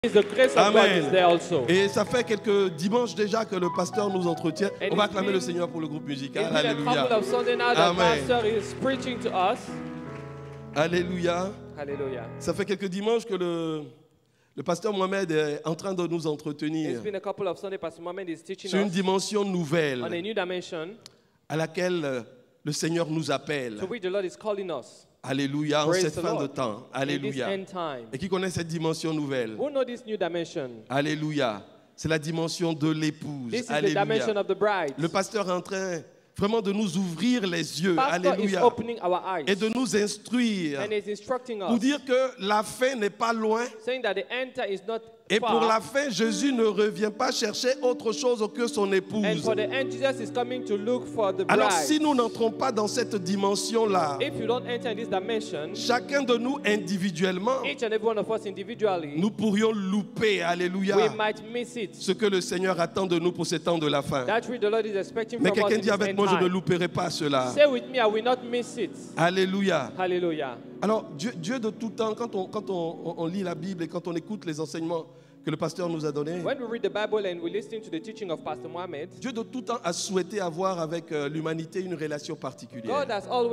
The grace of God is there also. Et ça fait quelques dimanches déjà que le pasteur nous entretient. On va acclamer le Seigneur pour le groupe musical. Alléluia. Amen. Alléluia. Hallelujah. Ça fait quelques dimanches que le pasteur Mohamed est en train de nous entretenir sur une dimension nouvelle à laquelle le Seigneur nous appelle. Alléluia, en cette fin de temps. Alléluia. Et qui connaît cette dimension nouvelle? Alléluia. C'est la dimension de l'épouse. Alléluia. Le pasteur est en train vraiment de nous ouvrir les yeux. Alléluia. Et de nous instruire pour dire que la fin n'est pas loin. Et pour la fin, Jésus ne revient pas chercher autre chose que son épouse. Alors si nous n'entrons pas dans cette dimension-là, chacun de nous individuellement, nous pourrions louper, alléluia, ce que le Seigneur attend de nous pour ces temps de la fin. Mais quelqu'un dit avec moi, je ne louperai pas cela. Alléluia. Alors Dieu de tout temps, quand on lit la Bible et quand on écoute les enseignements que le pasteur nous a donné, Dieu de tout temps a souhaité avoir avec l'humanité une relation particulière.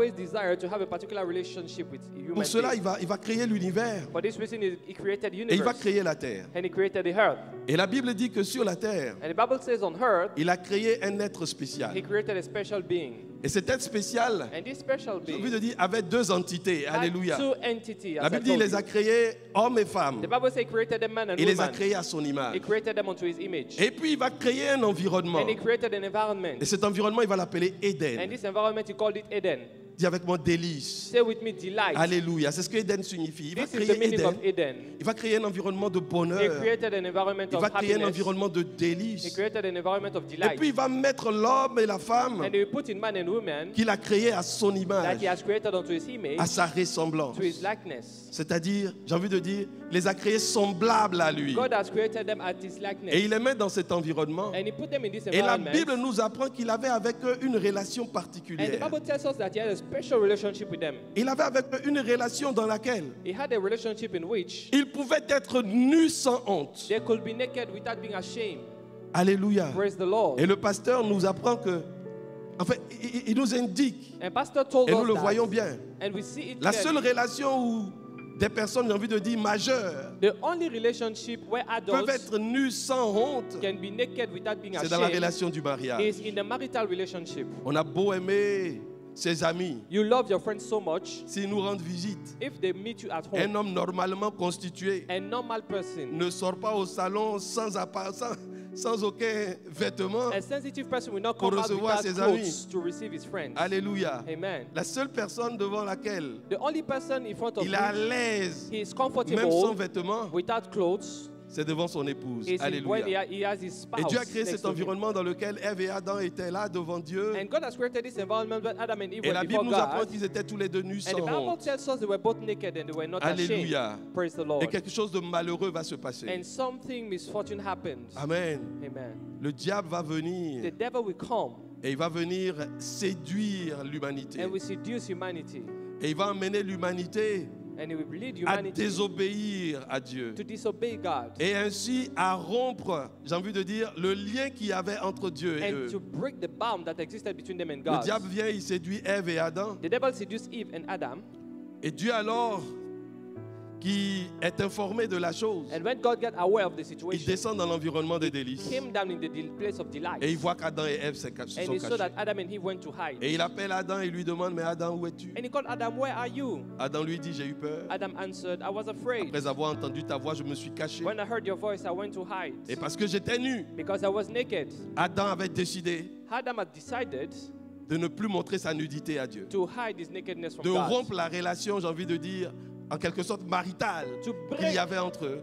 Pour cela, il va créer l'univers et il va créer la terre. Et la Bible dit que sur la terre, il a créé un être spécial. Et cet être spécial, j'ai envie de dire, avait deux entités. Alléluia. La Bible dit qu'il les a créés hommes et femmes. Il les a créés à son image. Et puis il va créer un environnement. Et cet environnement, il va l'appeler Éden. Dis avec moi délice. Alléluia. C'est ce que Éden signifie. Il va créer Éden. Il va créer un environnement de bonheur. Il va créer un environnement de délice. Et puis il va mettre l'homme et la femme qu'il a créé à son image, à sa ressemblance. C'est-à-dire, j'ai envie de dire, il les a créés semblables à lui. Et il les met dans cet environnement. Et la Bible nous apprend qu'il avait avec eux une relation particulière. Il avait avec eux une relation dans laquelle il pouvait être nu sans honte. Alléluia. Et le pasteur nous apprend que, en fait, il nous indique, et nous le voyons bien, la seule relation où des personnes, j'ai envie de dire, majeures, peuvent être nues sans honte, c'est dans la relation du mariage. On a beau aimer ses amis, s'ils nous rendent visite, un homme normalement constitué ne sort pas au salon sans aucun vêtement pour recevoir ses amis. Alléluia. La seule personne devant laquelle il est à l'aise, même sans vêtements, c'est devant son épouse. Alléluia. Et Dieu a créé cet environnement dans lequel Ève et Adam étaient là devant Dieu. Et la Bible nous apprend qu'ils étaient tous les deux nus sans honte. Alléluia. Et quelque chose de malheureux va se passer. Amen. Le diable va venir et il va venir séduire l'humanité. Et il va emmener l'humanité à désobéir à Dieu et ainsi à rompre, j'ai envie de dire, le lien qu'il y avait entre Dieu et eux. Le diable vient, il séduit Ève et Adam. Et Dieu alors, qui est informé de la chose, il descend dans l'environnement de délices et il voit qu'Adam et Ève se sont cachés. Et il appelle Adam et lui demande, mais Adam, où es-tu? Adam lui dit, j'ai eu peur. Après avoir entendu ta voix, je me suis caché. Et parce que j'étais nu, Adam avait décidé de ne plus montrer sa nudité à Dieu, de rompre la relation, j'ai envie de dire, en quelque sorte maritale qu'il y avait entre eux.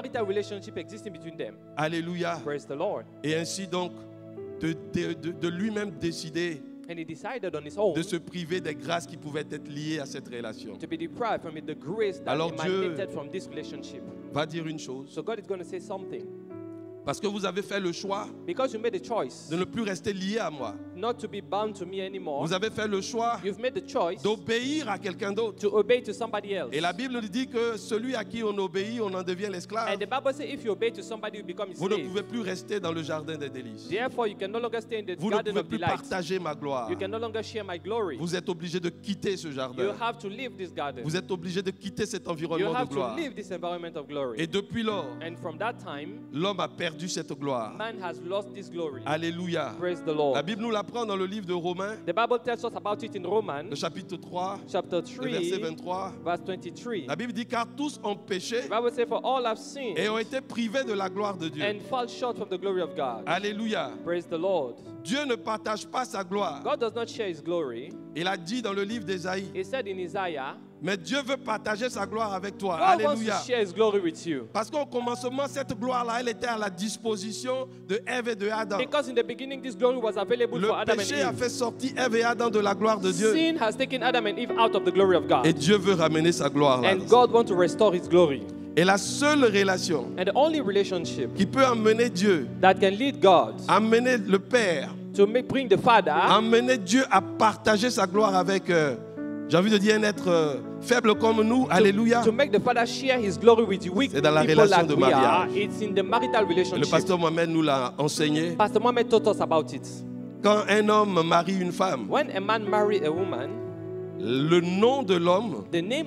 Alléluia. Et ainsi donc de lui-même décider de se priver des grâces qui pouvaient être liées à cette relation. Alors Dieu va dire une chose. Parce que vous avez fait le choix de ne plus rester lié à moi. not to be bound to me anymore. Vous avez fait le choix d'obéir à quelqu'un d'autre. To obey to somebody else. Et la Bible nous dit que celui à qui on obéit, on en devient l'esclave. And the Bible says if you obey to somebody, you become a slave. Vous ne pouvez plus rester dans le jardin des délices. Therefore, you can no longer stay in the Vous ne garden pouvez of plus delight. partager ma gloire. You can no longer share my glory. Vous êtes obligé de quitter ce jardin. You have to leave this garden. Vous êtes obligé de quitter cet environnement you have de gloire. To leave this environment of glory. Et depuis lors, and from that time, l'homme a perdu cette gloire. Man has lost this glory. Alléluia. Praise the Lord. La Bible nous l'apprend dans le livre de Romains. The Bible tells us about it in Romans. Le chapitre 3, chapter 3, le verset 23. Verse 23. La Bible dit car tous ont péché. The Bible says for all have sinned. Et ont été privés de la gloire de Dieu. And fall short from the glory of God. Alléluia. Praise the Lord. Dieu ne partage pas sa gloire. God does not share his glory. Il a dit dans le livre d'Ésaïe. He said in Isaiah. Mais Dieu veut partager sa gloire avec toi. God Alléluia. wants to share his glory with you. Parce qu'au commencement, cette gloire-là, elle était à la disposition de Ève et de Adam. Because in the beginning, this glory was available for Adam and Eve. Le péché a fait sortir Ève et Adam de la gloire de Dieu. Sin has taken Adam and Eve out of the glory of God. Et Dieu veut ramener sa gloire là. And God wants to restore his glory. Et la seule relation and the only relationship qui peut amener Dieu, that can lead God, amener le Père, to bring the Father, amener Dieu à partager sa gloire avec j'ai envie de dire un être faible comme nous. Alléluia. To make the Father share his glory with you. C'est dans la relation de mariage. It's in the marital relationship. Le pasteur Mohamed nous l'a enseigné. Pastor Mohamed taught us about it. Quand un homme marie une femme, when a man marries a woman, le nom de l'homme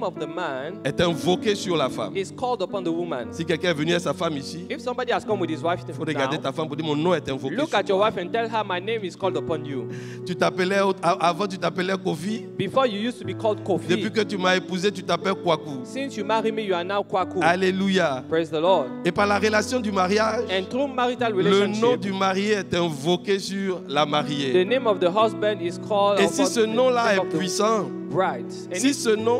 est invoqué sur la femme. Is called upon the woman. Si quelqu'un est venu à sa femme ici, if somebody has come with his wife, il faut regarder ta femme pour dire mon nom est invoqué. Look at your wife and tell her my name is called upon you. Avant tu t'appelais Kofi. Before you used to be called Kofi. Depuis que tu m'as épousé, tu t'appelles Kwaku. Since you marry me, you are now Kwaku. Alléluia. Praise the Lord. Et par la relation du mariage, and through marital relationship, le nom du marié est invoqué sur la mariée. The name of the husband is called. Et si ce nom-là est puissant, si ce nom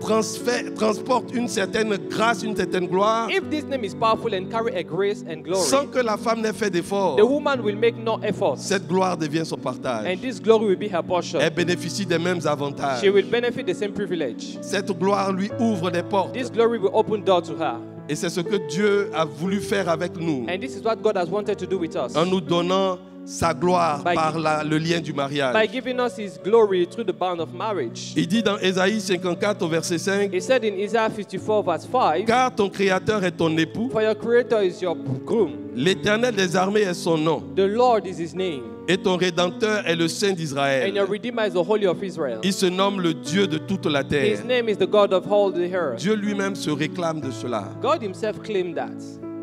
transporte une certaine grâce, une certaine gloire, if this name is powerful and carry a grace and glory, sans que la femme n'ait fait d'effort, the woman will make no effort. Cette gloire devient son partage. And this glory will be her portion. Elle bénéficie des mêmes avantages. She will benefit the same privilege. Cette gloire lui ouvre des portes. This glory will open door to her. Et c'est ce que Dieu a voulu faire avec nous. And this is what God has wanted to do with us. En nous donnant sa gloire par le lien du mariage. By giving us his glory through the bond of marriage. Il dit dans Ésaïe 54 au verset 5. He said in Isaiah 54 verse 5. Car ton créateur est ton époux. For your creator is your groom. L'Éternel des armées est son nom. The Lord is his name. Et ton rédempteur est le Saint d'Israël. And your redeemer is the Holy of Israel. Il se nomme le Dieu de toute la terre. His name is the God of all the earth. Dieu lui-même se réclame de cela. God himself claimed that.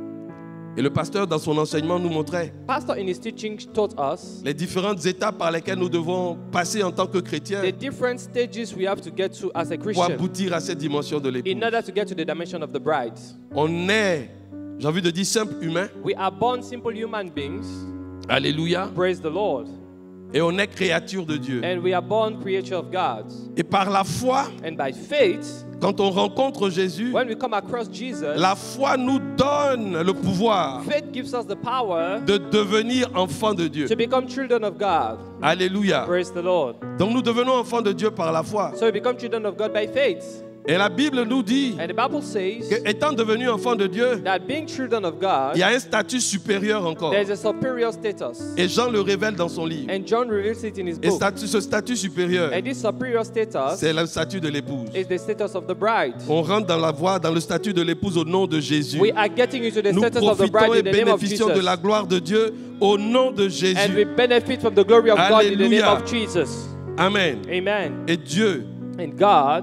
Et le pasteur dans son enseignement nous montrait Pastor in his teaching taught us les différentes étapes par lesquelles nous devons passer en tant que chrétiens the different stages we have to get to as a Christian pour aboutir à cette dimension de l'épouse. In order to get to the dimension of the bride. On est, j'ai envie de dire, simple humain. We are born simple human beings. Alléluia. Praise the Lord. Et on est créature de Dieu. And we are born creature of God. Et par la foi, and by faith, quand on rencontre Jésus, when we come across Jesus, la foi nous donne le pouvoir faith gives us the power de devenir enfants de Dieu. To become children of God. Alléluia. Praise the Lord. Donc nous devenons enfants de Dieu par la foi. So we become children of God by faith. Et la Bible nous dit and the Bible says qu'étant devenu enfant de Dieu, that being children of God, il y a un statut supérieur encore. There's a superior status. Et Jean le révèle dans son livre. And John reveals it in his book. Et ce statut supérieur, and this superior status, c'est le statut de l'épouse. Is the status of the bride. On rentre dans la voie, dans le statut de l'épouse au nom de Jésus. We are getting into the Nous status of the bride in the name of Jesus. bénéficions de la gloire de Dieu au nom de Jésus. And we benefit from the glory of Alléluia. God in the name of Jesus. Amen. Amen. Et Dieu, and God,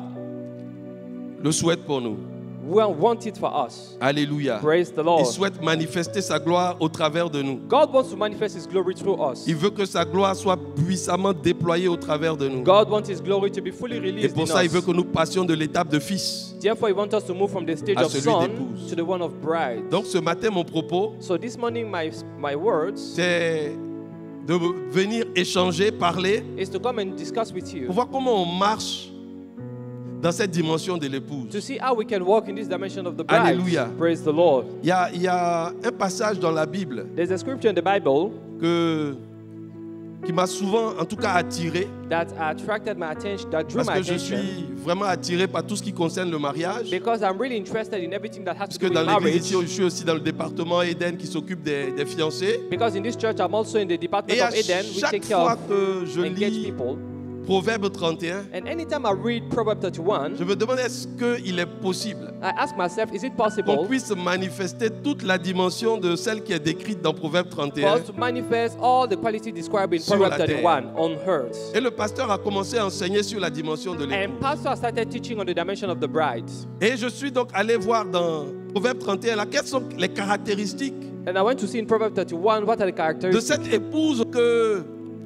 le souhaite pour nous. Want it for us. Alléluia. Praise the Lord. Il souhaite manifester sa gloire au travers de nous. God wants to manifest his glory through us. Il veut que sa gloire soit puissamment déployée au travers de nous. God wants his glory to be fully released. Et pour ça, il veut que nous passions de l'étape de fils Therefore, he wants us to move from the stage of son to the one of bride. Donc ce matin, mon propos, so this morning, my words, c'est de venir échanger, parler, is to come and discuss with you. Pour voir comment on marche dans cette dimension de l'épouse. To see how we can walk in this dimension of the bride. Alléluia. Praise the Lord. Il y a un passage dans la Bible There's a scripture in the Bible que qui m'a souvent, en tout cas, attiré. That attracted my attention, that drew Parce my que je attention. suis vraiment attiré par tout ce qui concerne le mariage. Because I'm really interested in everything that has Parce to que do dans with l'église marriage. ici, je suis aussi dans le département Eden qui s'occupe des fiancés. Because in this church, I'm also in the department Et à of Eden. We chaque take care fois of que je engaged lis people. Proverbe 31, And anytime I read Proverbs 31, je me demande est-ce qu'il est possible I ask myself, is it qu'on possible puisse manifester toute la dimension de celle qui est décrite dans Proverbe for 31. us to manifest all the qualities described in Sur Proverbs la terre. 31 on earth? Et le pasteur a commencé à enseigner sur la dimension de l'époux. And pastor started teaching on the dimension of the bride. Et je suis donc allé voir dans Proverbe 31 là, quelles sont les caractéristiques And I went to see in Proverbs 31 what are the de characteristics cette épouse que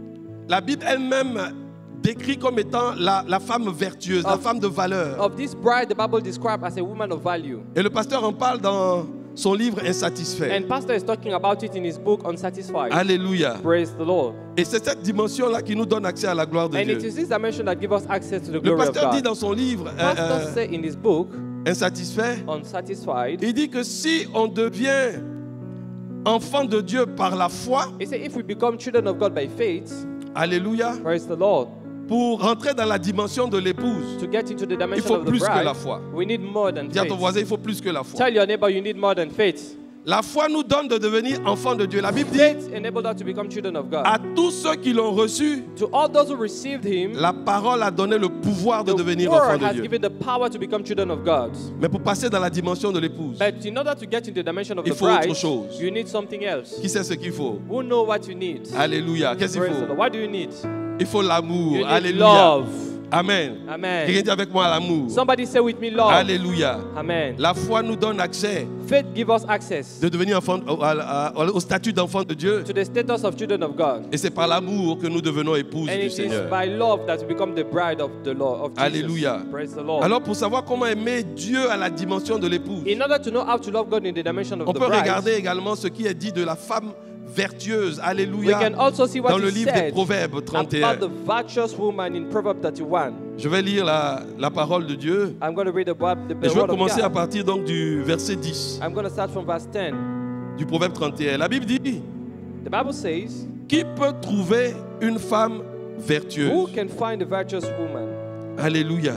la Bible elle-même décrit comme étant la femme vertueuse, la femme de valeur. of this bride. The Bible described as a woman of value. Et le pasteur en parle dans son livre Insatisfait. And pastor is talking about it in his book Unsatisfied. Alléluia. Praise the Lord. Et c'est cette dimension-là qui nous donne accès à la gloire de And Dieu. it is this dimension that gives us access to the Le glory of pasteur dit God. dans son livre Pastor said in his book Insatisfait, Unsatisfied, il dit que si on devient enfant de Dieu par la foi, he said if we become children of God by faith, alléluia, praise the Lord, pour rentrer dans la dimension de l'épouse, to get into the il dimension faut of the plus que la bride, foi. we need more than Dis à ton faith. voisin, il faut plus que la foi. Tell your neighbor you need more than faith. La foi nous donne de devenir enfants de Dieu. La Bible dit Faith enabled us to become children of God. à tous ceux qui l'ont reçu, To all those who received him, la parole a donné le pouvoir de the devenir enfants word de has Dieu. given the power to become children of God. Mais pour passer dans la dimension de l'épouse, But in order to get into the dimension of il the faut autre bride, chose. you need something else. Qui sait ce qu'il faut? Who know what you need? Alléluia. Qu'est-ce qu'il Praise the faut? Lord. What do you need? Il faut l'amour. You need Alléluia. love. Amen. Amen. Quelqu'un dit avec moi l'amour. Somebody say with me love. Alléluia. Amen. La foi nous donne accès Faith gives us access de devenir enfant, au statut d'enfant de Dieu. to the status of children of God. Et c'est par l'amour que nous devenons épouses And du it is Seigneur. by love that we become the bride of the Lord, of Jesus. Alléluia. Praise the Lord. Alors pour savoir comment aimer Dieu à la dimension de l'épouse, In order to know how to love God in the dimension of on the peut bride, regarder également ce qui est dit de la femme vertueuse. we Alléluia. can also see what Dans le is livre des said Proverbes 31. about the virtuous woman in Proverbs 31. Je vais lire la parole de Dieu. I'm going to read the Et je vais word of commencer à God. partir donc du verset 10 I'm going to start from verse 10. du Proverbe 31. La Bible dit, The Bible says, qui peut trouver une femme vertueuse? who can find a virtuous woman? Alléluia.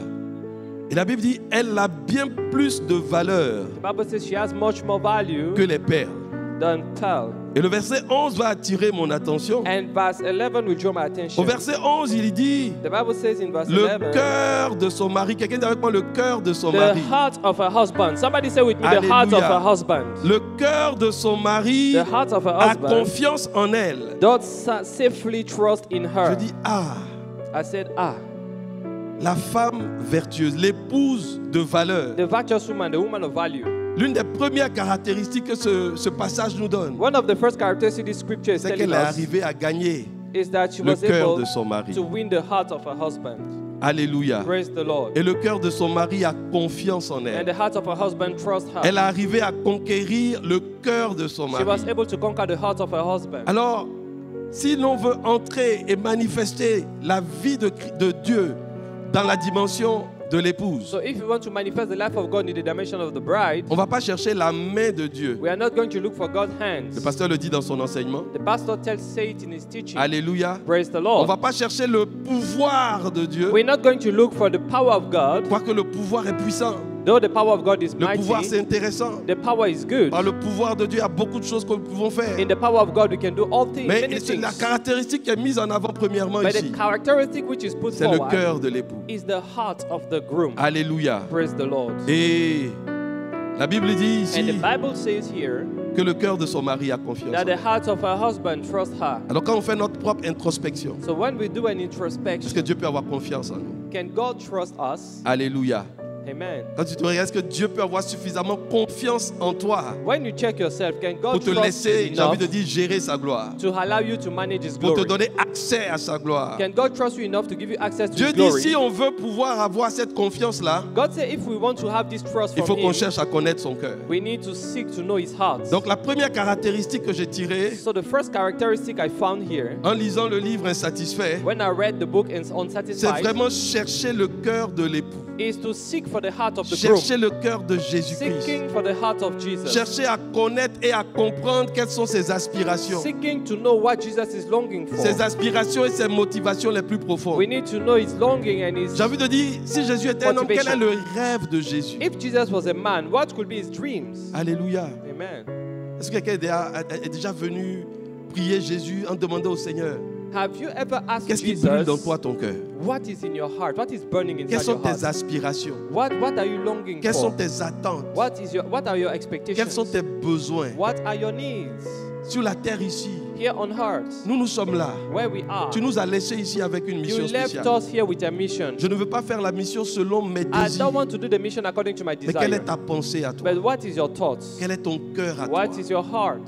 Et la Bible dit, elle a bien plus de valeur The Bible says she has much more value que les perles. than pearl. Et le verset 11 va attirer mon attention. And verse 11 will draw my attention. Au verset 11, il dit, The Bible says in verse le 11, cœur de son mari. Quelqu'un dit avec moi, le cœur de son the mari. heart of her husband. Somebody say with me, the heart of Alléluia. her husband. Le cœur de son mari The heart of her a husband confiance en elle. doth safely trust in Je her. dis, ah, I said, la femme vertueuse, l'épouse de valeur. the virtuous woman, the woman of value. L'une des premières caractéristiques que ce passage nous donne, One of the first characteristics this scripture is c'est telling qu'elle est us arrivée à gagner is that she le was cœur able de son mari. to win the heart of her husband. Alléluia. Praise the Lord. Et le cœur de son mari a confiance en And elle. the heart of her husband trusts her. Elle est arrivée à conquérir le cœur de son She mari. was able to conquer the heart of her husband. Alors, si l'on veut entrer et manifester la vie de Dieu dans la dimension de l'épouse, So if you want to manifest the life of God in the dimension of the bride, on ne va pas chercher la main de Dieu. we are not going to look for God's hands. Le pasteur le dit dans son enseignement. The pastor say it in his teaching. Alléluia. Praise the On ne Lord. va pas chercher le pouvoir de Dieu, We're not going to look for the power of God, quoique le pouvoir est puissant. though the power of God is Le pouvoir, c'est mighty. intéressant. The power is good. Par le pouvoir de Dieu, il y a beaucoup de choses que nous pouvons faire. In the power of God, we can do all things, Mais many c'est la things. caractéristique qui est mise en avant premièrement But ici. the characteristic which is put C'est le forward cœur de l'époux. is the heart of the groom. Alléluia. Praise the Lord. Et la Bible dit And the ici Bible says here que le cœur de son mari a confiance that en the elle. heart of her husband trusts her. Alors quand on fait notre propre introspection, So when we do an est-ce que introspection, Dieu peut avoir confiance en nous? can God trust us? Alléluia. Amen. Quand tu te regardes, est-ce que Dieu peut avoir suffisamment confiance en toi When you check yourself, can pour God te trust laisser, you j'ai envie enough de dire, gérer sa gloire, to allow you to manage His pour te glory? donner accès à sa gloire? Can God trust you enough to give you access to Dieu His dit, glory? si on veut pouvoir avoir cette confiance-là, God said if we want to have this trust il faut from qu'on Him, cherche à connaître son cœur. we need to seek to know His heart. Donc la première caractéristique que j'ai tirée So the first characteristic I found here, en lisant le livre Insatisfait, when I read the book c'est Unsatisfied, vraiment chercher le cœur de l'époux. is to seek for the heart of the Chercher groom. le cœur de Jésus-Christ. Seeking for the heart of Jesus. Chercher à connaître et à comprendre quelles sont ses aspirations. Seeking to know what Jesus is longing for. Ses aspirations et ses motivations les plus profondes. We need to know his longing and his J'ai envie de dire, si Jésus était un homme, quel est le rêve de Jésus? If Jesus was a man, what could be his dreams? Alléluia. Amen. Est-ce que quelqu'un est déjà venu prier Jésus en demandant au Seigneur, have you ever asked qu'est-ce qui Jesus, brûle dans toi ton cœur? What is in your heart? What is burning inside Quelles sont your heart? tes aspirations? What are you longing Quelles for? sont tes attentes? What are your expectations? Quels sont tes besoins? What are your needs? Sur la terre ici, here on earth, nous sommes là. Where we are. Tu nous as laissés ici avec une mission spéciale. Us here with a mission. Je ne veux pas faire la mission selon mes désirs. I don't want to do the mission according to my desire. Mais quelle est ta pensée à toi? But what is your thoughts? Quel est ton cœur à toi? What is your heart?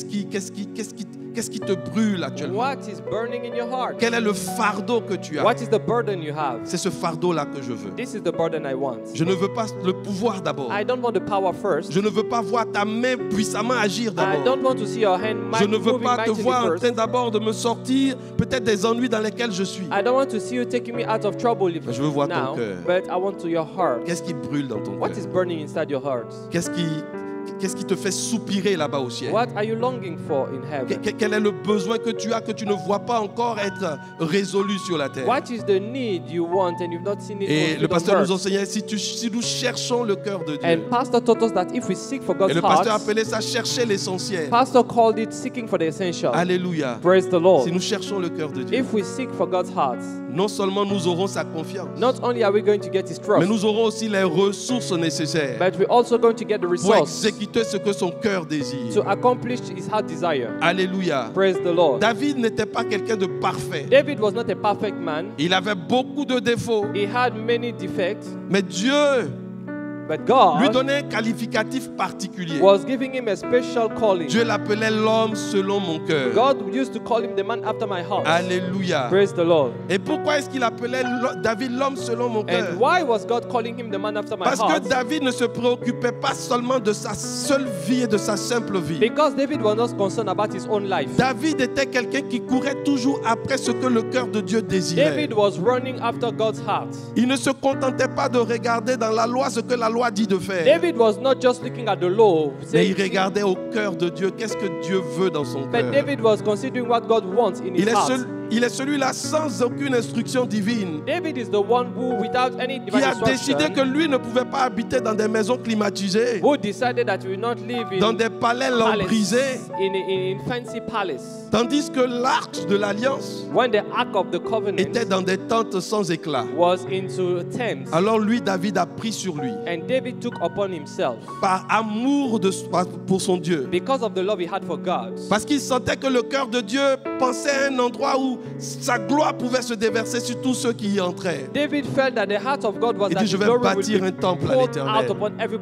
Qu'est-ce qui te brûle actuellement? What is burning in your heart? Quel est le fardeau que tu as? What is the burden you have? C'est ce fardeau-là que je veux. This is the burden I want. Je ne veux pas le pouvoir d'abord. I don't want the power first. Je ne veux pas voir ta main puissamment agir d'abord. I don't want to see your hand je ne veux pas te voir en train d'abord de me sortir peut-être des ennuis dans lesquels je suis. I don't want to see you taking me out of trouble if je veux voir now, ton cœur. But I want to your heart. Qu'est-ce qui brûle dans ton cœur? What is burning inside your heart? Qu'est-ce qui te fait soupirer là-bas au ciel? What are you longing for in heaven? Quel est le besoin que tu as que tu ne vois pas encore être résolu sur la terre? What is the need you want and you've not seen it? Et le pasteur nous enseignait si nous cherchons le cœur de Dieu. And pastor taught us that if we seek for God's Et le pasteur appelait ça chercher l'essentiel. Pastor called it seeking for the essential. Alléluia. Praise the Lord. Si nous cherchons le cœur de Dieu. If we seek for God's heart, non seulement nous aurons sa confiance. Not only are we going to get his trust, mais nous aurons aussi les ressources nécessaires. But we're also going to get the resources. Pour exécuter ce que son cœur désire. To accomplish his heart desire. Alléluia. Praise the Lord. David n'était pas quelqu'un de parfait. David was not a perfect man. Il avait beaucoup de défauts. He had many defects. Mais Dieu But God lui donnait un qualificatif particulier. Was giving him a special calling. Dieu l'appelait l'homme selon mon cœur. God used to call him the man after my heart. Alléluia. Praise the Lord. Et pourquoi est-ce qu'il appelait David l'homme selon mon cœur? And why was God calling him the man after my heart? Parce que David ne se préoccupait pas seulement de sa seule vie et de sa simple vie. Because David was not concerned about his own life. David était quelqu'un qui courait toujours après ce que le cœur de Dieu désirait. David was running after God's heart. Il ne se contentait pas de regarder dans la loi ce que la loi dit de faire. David was not just looking at the law. Mais il regardait au cœur de Dieu. Qu'est-ce que Dieu veut dans son cœur? But David was considering what God wants in his heart. Il est celui-là sans aucune instruction divine. David is the one who, without any divine qui a décidé que lui ne pouvait pas habiter dans des maisons climatisées. Who decided that he will not live in dans des palais lambrisés. In fancy palace. Tandis que l'arche de l'alliance était dans des tentes sans éclat. Was into tents. Alors lui, David a pris sur lui. And David took upon himself. Par amour pour son Dieu. Because of the love he had for God. Parce qu'il sentait que le cœur de Dieu pensait à un endroit où sa gloire pouvait se déverser sur tous ceux qui y entraient. David felt that the heart of God was Il dit, je vais bâtir un temple à l'Éternel.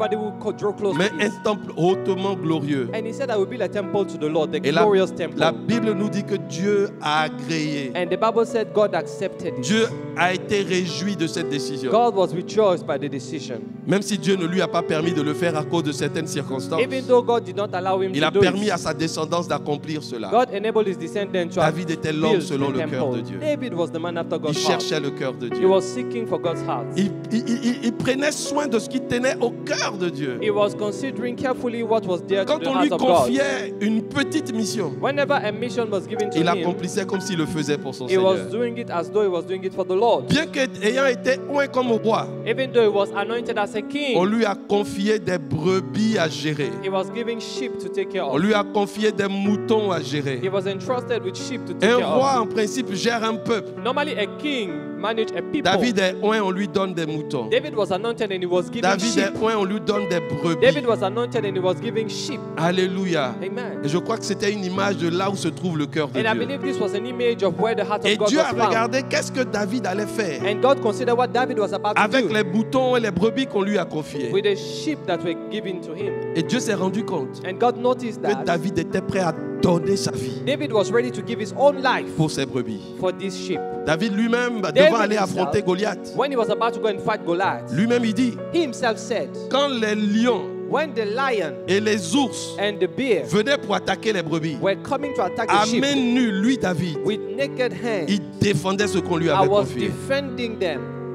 Mais un temple hautement glorieux. And he said, I will build a temple to the Lord, the glorious temple. La Bible nous dit que Dieu a agréé. And the Bible said God accepted it. Dieu a été réjoui de cette décision. God was rejoiced by the decision. Même si Dieu ne lui a pas permis de le faire à cause de certaines circonstances. Even though God did not allow him il a permis à sa descendance d'accomplir cela. God enabled his descendants to David était l'homme selon le cœur de Dieu. David was the man after God's il cherchait le cœur de Dieu. He was seeking for God's heart. Il prenait soin de ce qui tenait au cœur de Dieu. He was considering carefully what was dear to the heart of God. Quand on lui confiait une petite mission, whenever a mission was given to il him, accomplissait comme s'il le faisait pour son he Seigneur. was doing it as though he was doing it for the Lord. Bien qu'ayant été oint comme roi, even though he was anointed as a king, on lui a confié des brebis à gérer. He was giving sheep to take care of. On lui a confié des moutons à gérer. He was entrusted with sheep to take care of. Un roi en principe gère un peuple. Normally a king managed a people. David est oint, on lui donne des moutons. David was anointed and he was giving David sheep. est oint, on lui donne des brebis. David was anointed and he was giving sheep. Alléluia. Amen. Et je crois que c'était une image de là où se trouve le cœur de and Dieu. I believe this was an image of where the heart of Et God Dieu was a found. regardé qu'est-ce que David allait faire. And God considered what David was about to avec do. les moutons et les brebis qu'on lui a confiés. With the sheep that were given to him. Et Dieu s'est rendu compte and God noticed that que David était prêt à donner sa vie. David was ready to give his own life pour ses brebis. For this sheep. David lui-même devant aller affronter Goliath. When he was about to go and fight Goliath. Lui-même il dit. He himself said. Quand les lions when the lion et les ours and the bear venaient pour attaquer les brebis, were coming to attack the sheep, à main nue, lui David, with naked hands, il défendait ce qu'on lui avait confié. Defending them.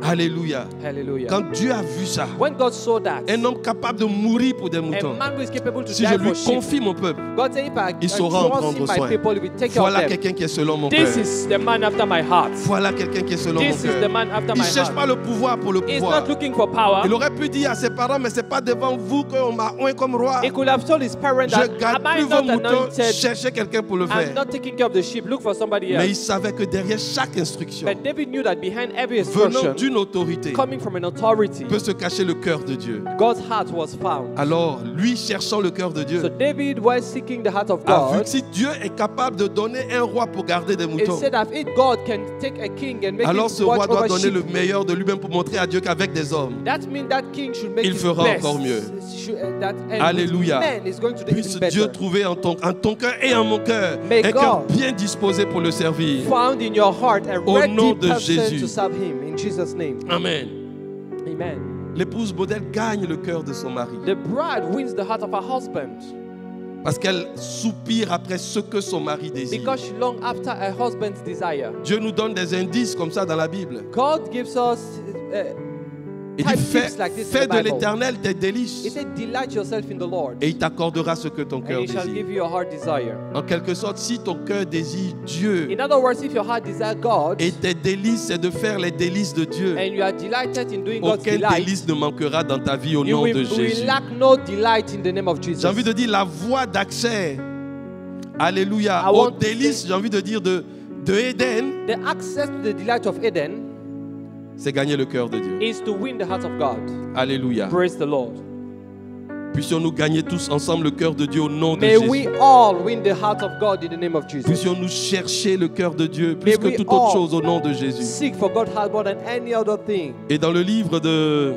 Alléluia. Hallelujah. Quand Dieu a vu ça, When God saw that, un homme capable de mourir pour des moutons, a man who is capable to si die je lui for sheep, confie mon peuple, God said, if il saura en prendre my soin. people, he will take care Voilà of them. quelqu'un qui est selon mon cœur. This is the man after my heart. Voilà quelqu'un qui est selon mon This is the cœur. man after Il my ne cherche heart. pas le pouvoir pour le He's pouvoir. not looking for power. Il aurait pu dire à ses parents, mais ce n'est pas devant vous qu'on m'a oint comme roi. He could have told his parents Je that, garde am I plus vos not moutons, anointed? cherchez quelqu'un pour le I'm faire. not taking care of the sheep. Look for somebody Mais il else. savait que derrière chaque instruction, But David knew that behind every venant instruction, d'une autorité, coming from an authority, peut se cacher le cœur de Dieu. God's heart was found. Alors, lui cherchant le cœur de Dieu, So David was seeking the heart of a vu God. que si Dieu est capable de donner un roi pour garder des It moutons, said that if God can take a king and make alors him ce roi watch doit over donner sheep, le meilleur de lui-même pour montrer à Dieu qu'avec des hommes, that means that king should make il his fera best. encore mieux. And Alléluia. man is going to do Puisse even Dieu better. trouver en ton cœur et en mon cœur May un cœur God bien disposé pour le servir. Found in your heart a Au nom ready de person Jésus. to serve him in Jesus' name. Amen. Amen. L'épouse modèle gagne le cœur de son mari The bride wins the heart of her husband parce qu'elle soupire après ce que son mari désire. because she longs after her husband's desire. Dieu nous donne des indices comme ça dans la Bible. God gives us Il dit, tips like this in fais the de Bible. l'Éternel tes He délices said, delight yourself in the Lord, et il t'accordera ce que ton and cœur he shall désire. give you your heart desire. En quelque sorte, si ton cœur désire Dieu In other words, if your heart desires God et tes délices, c'est de faire les délices de Dieu, and you are delighted in doing God's aucun delight, délice ne manquera dans ta vie au you nom de will Jésus. lack no delight in the name of Jesus. J'ai envie de dire la voie d'accès, alléluia, I aux want to délices, j'ai envie de dire de Éden, The access to the delight of Eden c'est gagner le cœur de Dieu. is to win the heart of God. Alléluia. Praise the Lord. Puissions-nous gagner tous ensemble le cœur de Dieu au nom de May Jésus. we all win the heart of God in the name of Jesus. Puissions-nous chercher le cœur de Dieu plus May que we toute autre all chose au nom de Jésus. Seek for God's heart more than any other thing. Et dans le livre de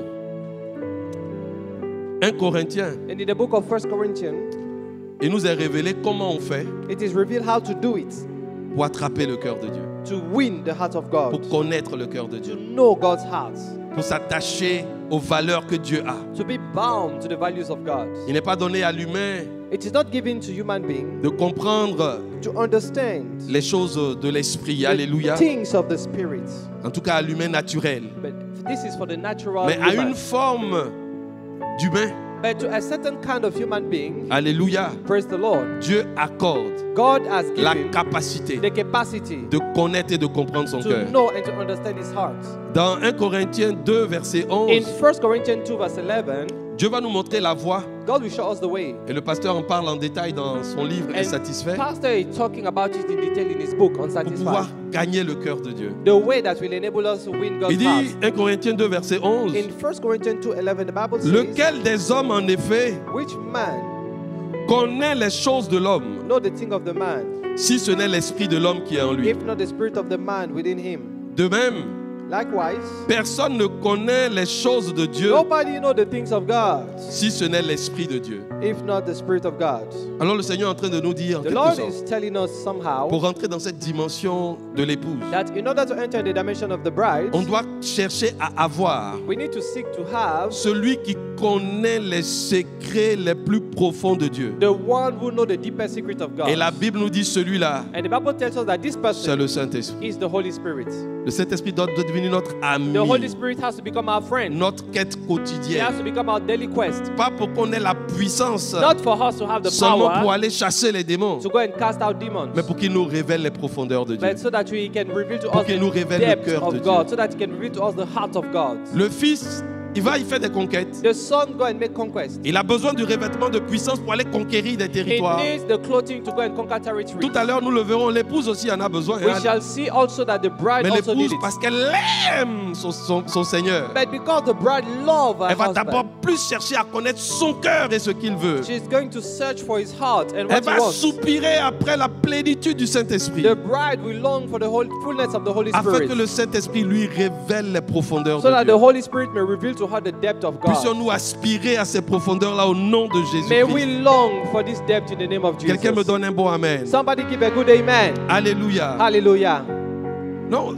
1 Corinthiens, And in the book of 1 Corinthians, il nous est révélé comment on fait it is revealed how to do it, pour attraper le cœur de Dieu, to win the heart of pour God, connaître le cœur de to Dieu, know God's heart, pour s'attacher aux valeurs que Dieu a. to be bound to the values of God. Il n'est pas donné à l'humain It is not given to human being de comprendre to understand les choses de l'esprit. the Alléluia. things of the spirit. En tout cas, à l'humain naturel. But this is for the natural Mais à human. une forme d'humain. But to a certain kind of human being, Alléluia. praise the Lord, Dieu accorde God has la given capacité the capacity de connaître et de comprendre son to cœur. know and to understand his heart. Dans 1 Corinthiens 2, verset In 11, 1 Corinthians 2 verse 11, Dieu va nous montrer la voie. God will show us the way. Et le pasteur en parle en détail dans son livre And Insatisfait. Pastor is talking about it in detail in his book, Pour pouvoir Unsatisfied. gagner le cœur de Dieu. The way that will enable us to win God's Il dit, heart. 1 Corinthiens 2, verset 11, In 1 Corinthians 2:11, the Bible says, lequel des hommes, en effet, which man connaît les choses de l'homme, know the thing of the man, si ce n'est l'esprit de l'homme qui est en lui. if not the spirit of the man within him? De même, Likewise, personne ne connaît les choses de Dieu, nobody know the things of God, si ce n'est l'esprit de Dieu. if not the spirit of God. Alors le Seigneur est en train de nous dire, en The quelque Lord sorte, is telling us somehow pour rentrer dans cette dimension de l'épouse, that in order to enter the dimension of the bride, on doit chercher à avoir we need to seek to have celui qui connaît les secrets les plus profonds de Dieu. the one who know the deepest secret of God. Et la Bible nous dit celui-là, And the Bible tells us that this c'est person le Saint-Esprit. is the Holy Spirit. Le Saint-Esprit doit devenir notre ami, The Holy Spirit has to become our friend. notre quête He has quotidienne. to become our daily quest. Pas pour qu'on ait la puissance Not for us to have the seulement pour power aller chasser les démons, to go and cast out demons, mais pour qu'il nous révèle les profondeurs de Dieu. but so that He can reveal to Pour us qu'il nous the révèle le depth cœur de of Dieu. God, so that He can reveal to us the heart of God. Le Fils, il fait des conquêtes. The Son go and make conquest. Il a besoin du revêtement de puissance pour aller conquérir des He territoires. needs the clothing to go and conquer territory. Tout à l'heure, nous le verrons, l'épouse aussi en a besoin. We shall see also that the bride Mais also l'épouse, needs it. parce qu'elle aime son Seigneur, But because the bride loves her elle va d'abord husband, plus chercher à connaître son cœur et ce qu'il veut. she's going to search for his heart and Elle what he va wants. soupirer après la plénitude du Saint-Esprit, The bride will long for the fullness of the Holy afin Spirit, que le Saint-Esprit lui révèle les profondeurs so de that the Dieu. Holy Spirit may reveal to her the depth of God. Puissions-nous aspirer à ces profondeurs-là au nom de May we Jésus-Christ. long for this depth in the name of Jesus. Quelqu'un me donne un bon amen. Somebody give a good amen. Alléluia. Hallelujah. Non,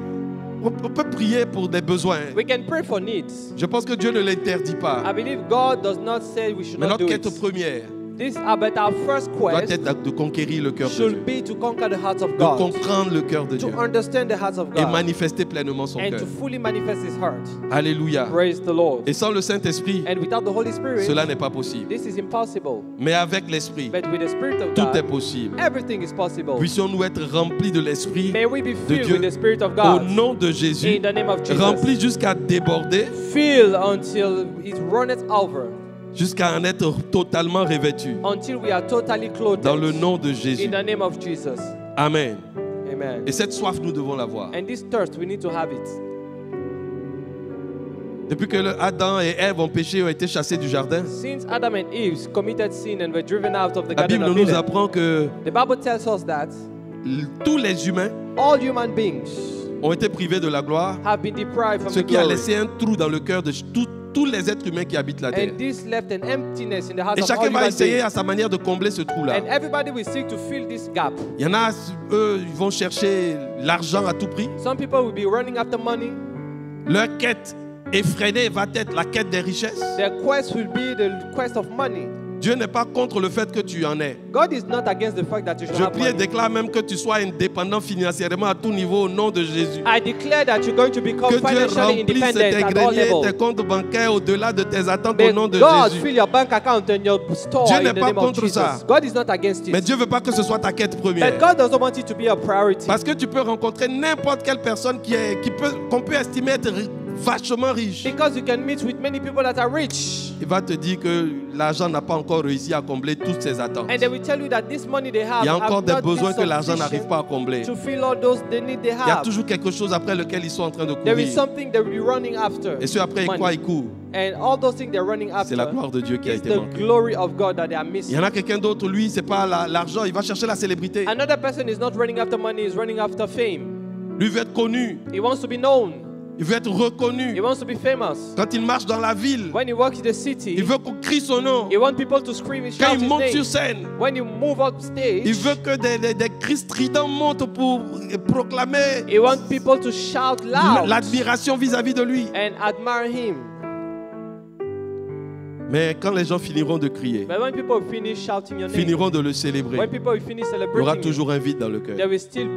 on peut prier pour des besoins. We can pray for needs. Je pense que Dieu ne l'interdit pas. I believe God does not say we should Mais not notre do quête it. première, doit être de conquérir le cœur de Dieu, de comprendre le cœur de Dieu et manifester pleinement son cœur. Alléluia. Et sans le Saint-Esprit, cela n'est pas possible. Mais avec l'Esprit, tout est possible. Puissions-nous être remplis de l'Esprit de Dieu au nom de Jésus, remplis jusqu'à déborder, jusqu'à en être totalement revêtus dans le nom de Jésus. Amen. Et cette soif, nous devons l'avoir. Depuis que Adam et Ève ont péché, ont été chassés du jardin, la Bible nous apprend que tous les humains ont été privés de la gloire, ce qui a laissé un trou dans le cœur de tous les êtres humains qui habitent la terre. Et chacun va essayer à sa manière de combler ce trou-là. Il y en a, eux, ils vont chercher l'argent à tout prix. Leur quête effrénée va être la quête des richesses. Dieu n'est pas contre le fait que tu en aies. Je prie et déclare même que tu sois indépendant financièrement à tout niveau au nom de Jésus. Que Dieu remplisse tes greniers, tes comptes bancaires au-delà de tes attentes au nom de Jésus. Dieu n'est pas contre ça. Mais Dieu ne veut pas que ce soit ta quête première. Parce que tu peux rencontrer n'importe quelle personne qu'on peut estimer être vachement riche. Il va te dire que l'argent n'a pas encore réussi à combler toutes ses attentes. Il y a encore des besoins que l'argent n'arrive pas à combler. Il y a toujours quelque chose après lequel ils sont en train de courir. Et ce après quoi ils courent. C'est la gloire de Dieu qui a été manquée. Il y en a quelqu'un d'autre, lui, c'est pas l'argent, il va chercher la célébrité. Lui veut être connu. Il veut être reconnu. Quand il marche dans la ville, il veut qu'on crie son nom. Quand il monte sur scène, il veut que des cris stridents montent pour proclamer l'admiration vis-à-vis de lui. Mais quand les gens finiront de crier, finiront de le célébrer, il y aura toujours un vide dans le cœur.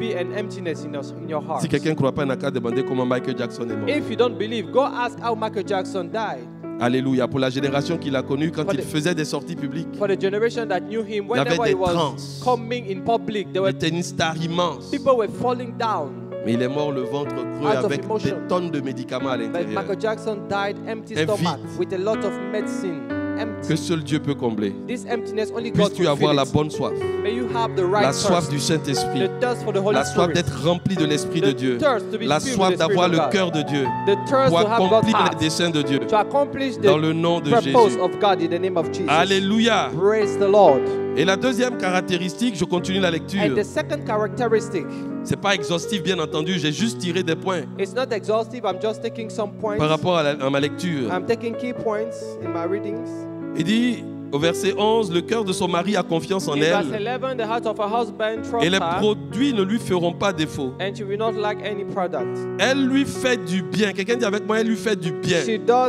Si quelqu'un ne croit pas, il n'a qu'à demander comment Michael Jackson est mort. Alléluia. Pour la génération qu'il a connue, quand il faisait des sorties publiques, il y avait des transes. Il était une star immense. Mais il est mort le ventre creux avec des tonnes de médicaments à l'intérieur. Que seul Dieu peut combler. Puisses-tu avoir la bonne soif, la soif du Saint-Esprit, la soif d'être rempli de l'Esprit de Dieu, la soif d'avoir le cœur de Dieu pour accomplir les desseins de Dieu dans le nom de Jésus. Alléluia. Et la deuxième caractéristique, je continue la lecture. C'est pas exhaustif, bien entendu, j'ai juste tiré des points par rapport à ma lecture. Il dit au verset 11, le cœur de son mari a confiance en elle et les produits ne lui feront pas défaut. Elle lui fait du bien. Quelqu'un dit avec moi, elle lui fait du bien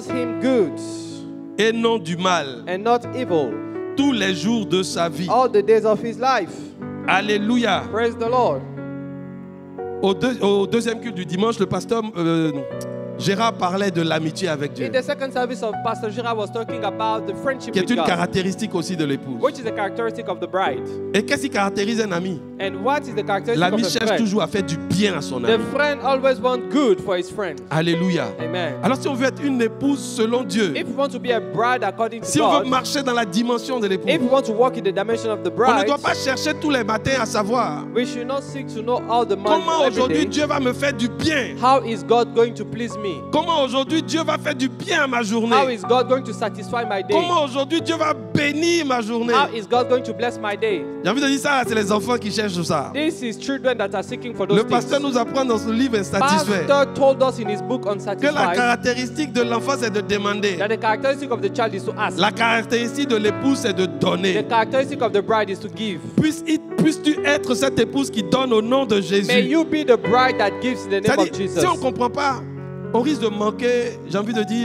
et non du mal tous les jours de sa vie. Alléluia. Praise the Lord. Au deuxième culte du dimanche, le pasteur Gérard parlait de l'amitié avec Dieu, In the second service of Pastor Gérard was talking about the friendship qui est with une God, caractéristique aussi de l'épouse. which is a characteristic of the bride. Et qu'est-ce qui caractérise un ami? And what is the characteristic L'ami of a cherche friend? toujours à faire du bien à son The ami. friend always wants good for his friend. Alléluia. Amen. Alors si on veut être une épouse selon Dieu, If we want to be a bride according to si on veut God, marcher dans la dimension de l'épouse, if we want to walk in the dimension of the on ne bride, doit pas chercher tous les matins à savoir we should not seek to know all the comment money every aujourd'hui day. Dieu va me faire du bien. How is God going to please me? Comment aujourd'hui Dieu va faire du bien à ma How journée. is God going to satisfy my day? Comment aujourd'hui Dieu va bénir ma journée. How is God going to bless my day? J'ai envie de dire ça, c'est les enfants qui cherchent ça. This is children that are seeking for those Le pasteur things. nous apprend dans ce livre Insatisfait Pastor told us in his book que la Unsatisfied caractéristique de l'enfant c'est de demander. that the characteristic of the child is to ask. La caractéristique de l'épouse c'est de The donner. characteristic of the bride is to give. Puisses-tu être cette épouse qui donne au nom de May Jésus. you be the bride that gives in the name of C'est-à-dire, Jesus. si on ne comprend pas, on risque de manquer, j'ai envie de dire,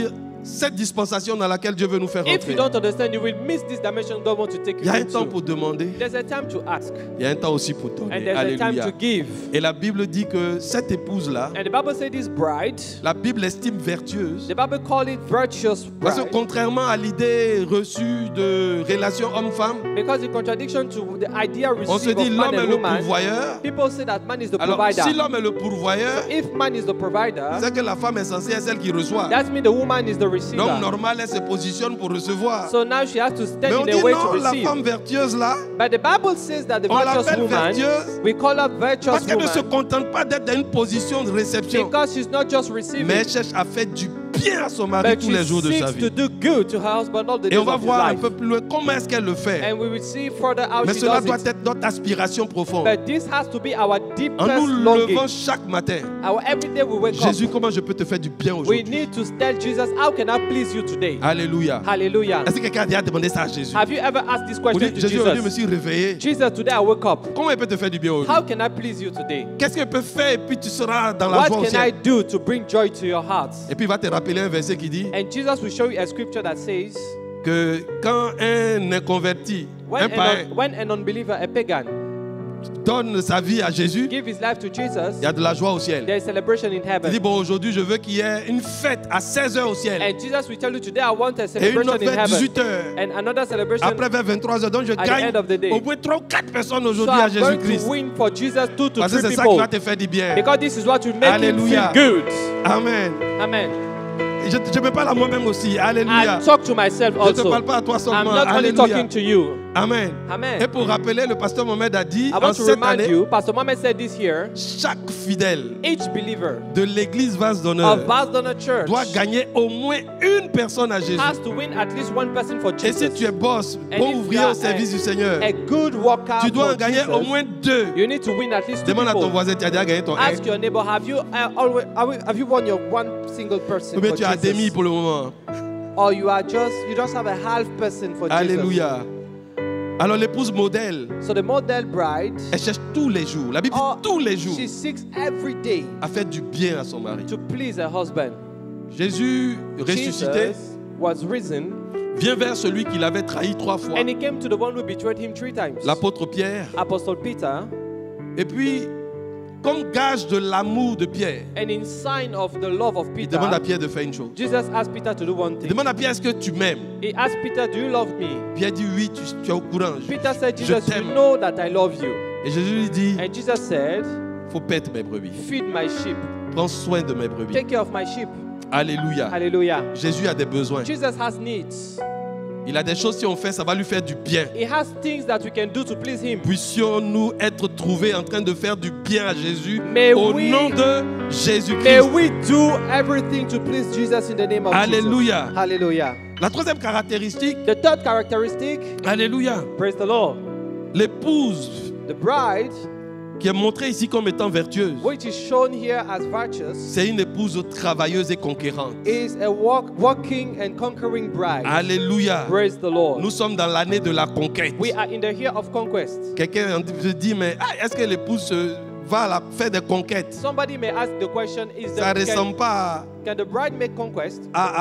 cette dispensation dans laquelle Dieu veut nous faire If rentrer, you don't understand, you will miss this dimension God wants to take il you y a un temps into. pour demander, There's a time to ask, il y a un temps aussi pour and donner. there's a time Alléluia. to give. Et la Bible dit que cette épouse-là, And the Bible says this bride, la Bible estime vertueuse. the Bible call it virtuous Parce que bride, contrairement à l'idée reçue de relation homme-femme, because in contradiction to the idea on se received dit of man l'homme est and le woman, pourvoyeur. people say that man is the Alors, provider. si l'homme est le pourvoyeur, If man is the provider, c'est que la femme est censée être celle qui reçoit. that means the woman is the receiver. Donc, normal, elle se positionne pour recevoir. So now she has to stand Mais on in dit a way to non, la receive. femme vertueuse là, But the Bible says that the on virtuous l'appelle woman, vertueuse we call her parce virtuous qu'elle ne se woman contente pas d'être dans une position de réception, because she's not just receiving, mais elle cherche à faire du bien à son mari but tous les she jours de sa seeks to vie. do good to her husband all the Et days on va of his voir un life. peu plus loin comment est-ce qu'elle le fait. And we will see further how Mais she cela does doit it. être notre aspiration profonde. But this has to be our En deepest nous longing. levant chaque matin, Our everyday we wake Jésus, up. comment je peux te faire du bien We aujourd'hui? need to tell Jesus, how can I please you today? Alléluia. Hallelujah. Est-ce que quelqu'un a déjà demandé ça à Jésus? Have you ever asked this Vous question dites, to Jésus, aujourd'hui, je me Jesus? suis réveillé. Jesus, today I woke up. Comment il peut te faire du bien aujourd'hui? How can I please you today? Qu'est-ce qu'il peut faire et puis tu seras dans la What joie au can I ciel? do to bring joy to your hearts? Et puis il va te rappeler un verset qui dit And Jesus will show you a scripture that says, que quand un inconverti, un païen, when an unbeliever, a pagan, donne sa vie à Jésus, give his life to Jesus, il y a de la joie au ciel. there is celebration in Il dit, heaven. bon, aujourd'hui, je veux qu'il y ait une fête à 16h au ciel. And Jesus will tell you, today I want a Et une celebration autre in fête heaven. 18h. And another celebration. Après vers 23h. Donc je the gagne end of the day. au moins 3 ou 4 personnes So aujourd'hui à I'm going Jésus-Christ. to win for Jesus 2 to Parce que 3 c'est ça qui people. va te faire du bien. Because this is what will make Alléluia. him feel good. Amen. Amen. Je me parle à moi-même aussi. Alléluia. I talk to myself Je ne te also. parle pas à toi I'm seulement. not only Alléluia. talking to you. Amen. Amen. Et pour rappeler, le pasteur Mohamed a dit, I en want to cette remind année, you, Pastor Mohammed said this here, chaque fidèle each believer de l'église Vase d'Honneur of Basdona Church doit gagner au moins une personne à Jésus. has to win at least one person for Et si Jesus. tu es boss, And bon if ouvrier you au are service du Seigneur, a good worker tu dois for en gagner Jesus, au moins 2. you need to win at least 2 Demande à ton people. voisin, tu as déjà gagné ton 1. Ask your neighbor, have you won your one single person Ou bien for tu as demi Jesus? pour le moment. Or you just have a half person for Jesus. Alléluia. Alors l'épouse modèle, So the model bride, elle cherche tous les jours, la Bible dit tous les jours, she seeks every day à faire du bien à son mari. to please her husband. Jésus ressuscité Jesus was risen, vient vers celui qui l'avait trahi 3 fois, and he came to the one who betrayed him 3 times. l'apôtre Pierre. Apostle Peter, Et puis, comme gage de l'amour de Pierre, and in sign of the love of il Peter, demande à Pierre de faire une chose. Jesus asked Peter to do one Il thing. demande à Pierre, est-ce que tu m'aimes? He asked Peter, do you love me? Pierre dit oui, tu es au courant. Peter said, Je Jesus, you t'aime. know that I love you. Et Jésus lui dit, And Jesus said, faut paître mes brebis. feed my sheep. Prends soin de mes brebis. Take care of my sheep. Alléluia. Hallelujah. Jésus a des besoins. Jesus has needs. Il a des choses, si on fait, ça va lui faire du bien. He has things that we can do to please him. Puissions-nous être trouvés en train de faire du bien à Jésus May au we- nom de May Jésus-Christ. we do everything to please Jesus in the name of Hallelujah. Jesus. Hallelujah. La troisième caractéristique, The third characteristic, alléluia, praise the Lord, l'épouse the bride, qui est montrée ici comme étant vertueuse, which is shown here as virtuous, c'est une épouse travailleuse et conquérante. is a walking and conquering bride. Alléluia. Praise the Lord. Nous sommes dans l'année de la conquête. We are in the year of conquest. Quelqu'un se dit, mais est-ce que l'épouse va faire des conquêtes? Somebody may ask the question, Ça ne ressemble pas can the bride make conquest?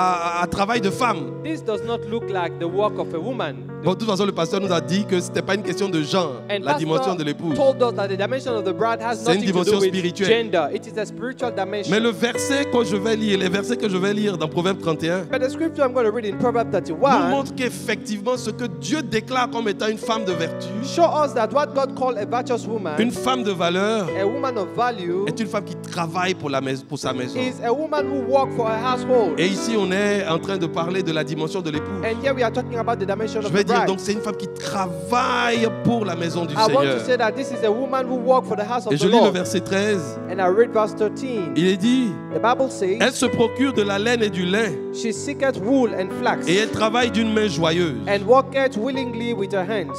à travail de femme. This does not look like the work of a woman. Bon, de toute façon, le pasteur nous a dit que ce n'était pas une question de genre, And la dimension pastor de l'épouse. told us that the dimension of the bride has C'est une nothing to dimension do with spirituelle. gender. It is a spiritual dimension. Mais le verset que je vais lire, les versets que je vais lire dans Proverbe 31, But the scripture I'm going to read in Proverbs nous 31 montre qu'effectivement, ce que Dieu déclare comme étant une femme de vertu, show us that what God called a virtuous woman, une femme de valeur, a woman of value, est une femme qui travaille pour sa maison. is a woman who works for her household. Et ici, on est en train de parler de la dimension de l'épouse. And here we are talking about the dimension Je of vais the dire, bride. donc, c'est une femme qui travaille pour la maison du I want to Seigneur. say that this is a woman who works for the house of Et the je lis le Lord. verset 13. And I read verse 13. Il est dit, The Bible says, elle se procure de la laine et du lin, she seeketh wool and flax, et elle travaille d'une main joyeuse. and walketh willingly with her hands.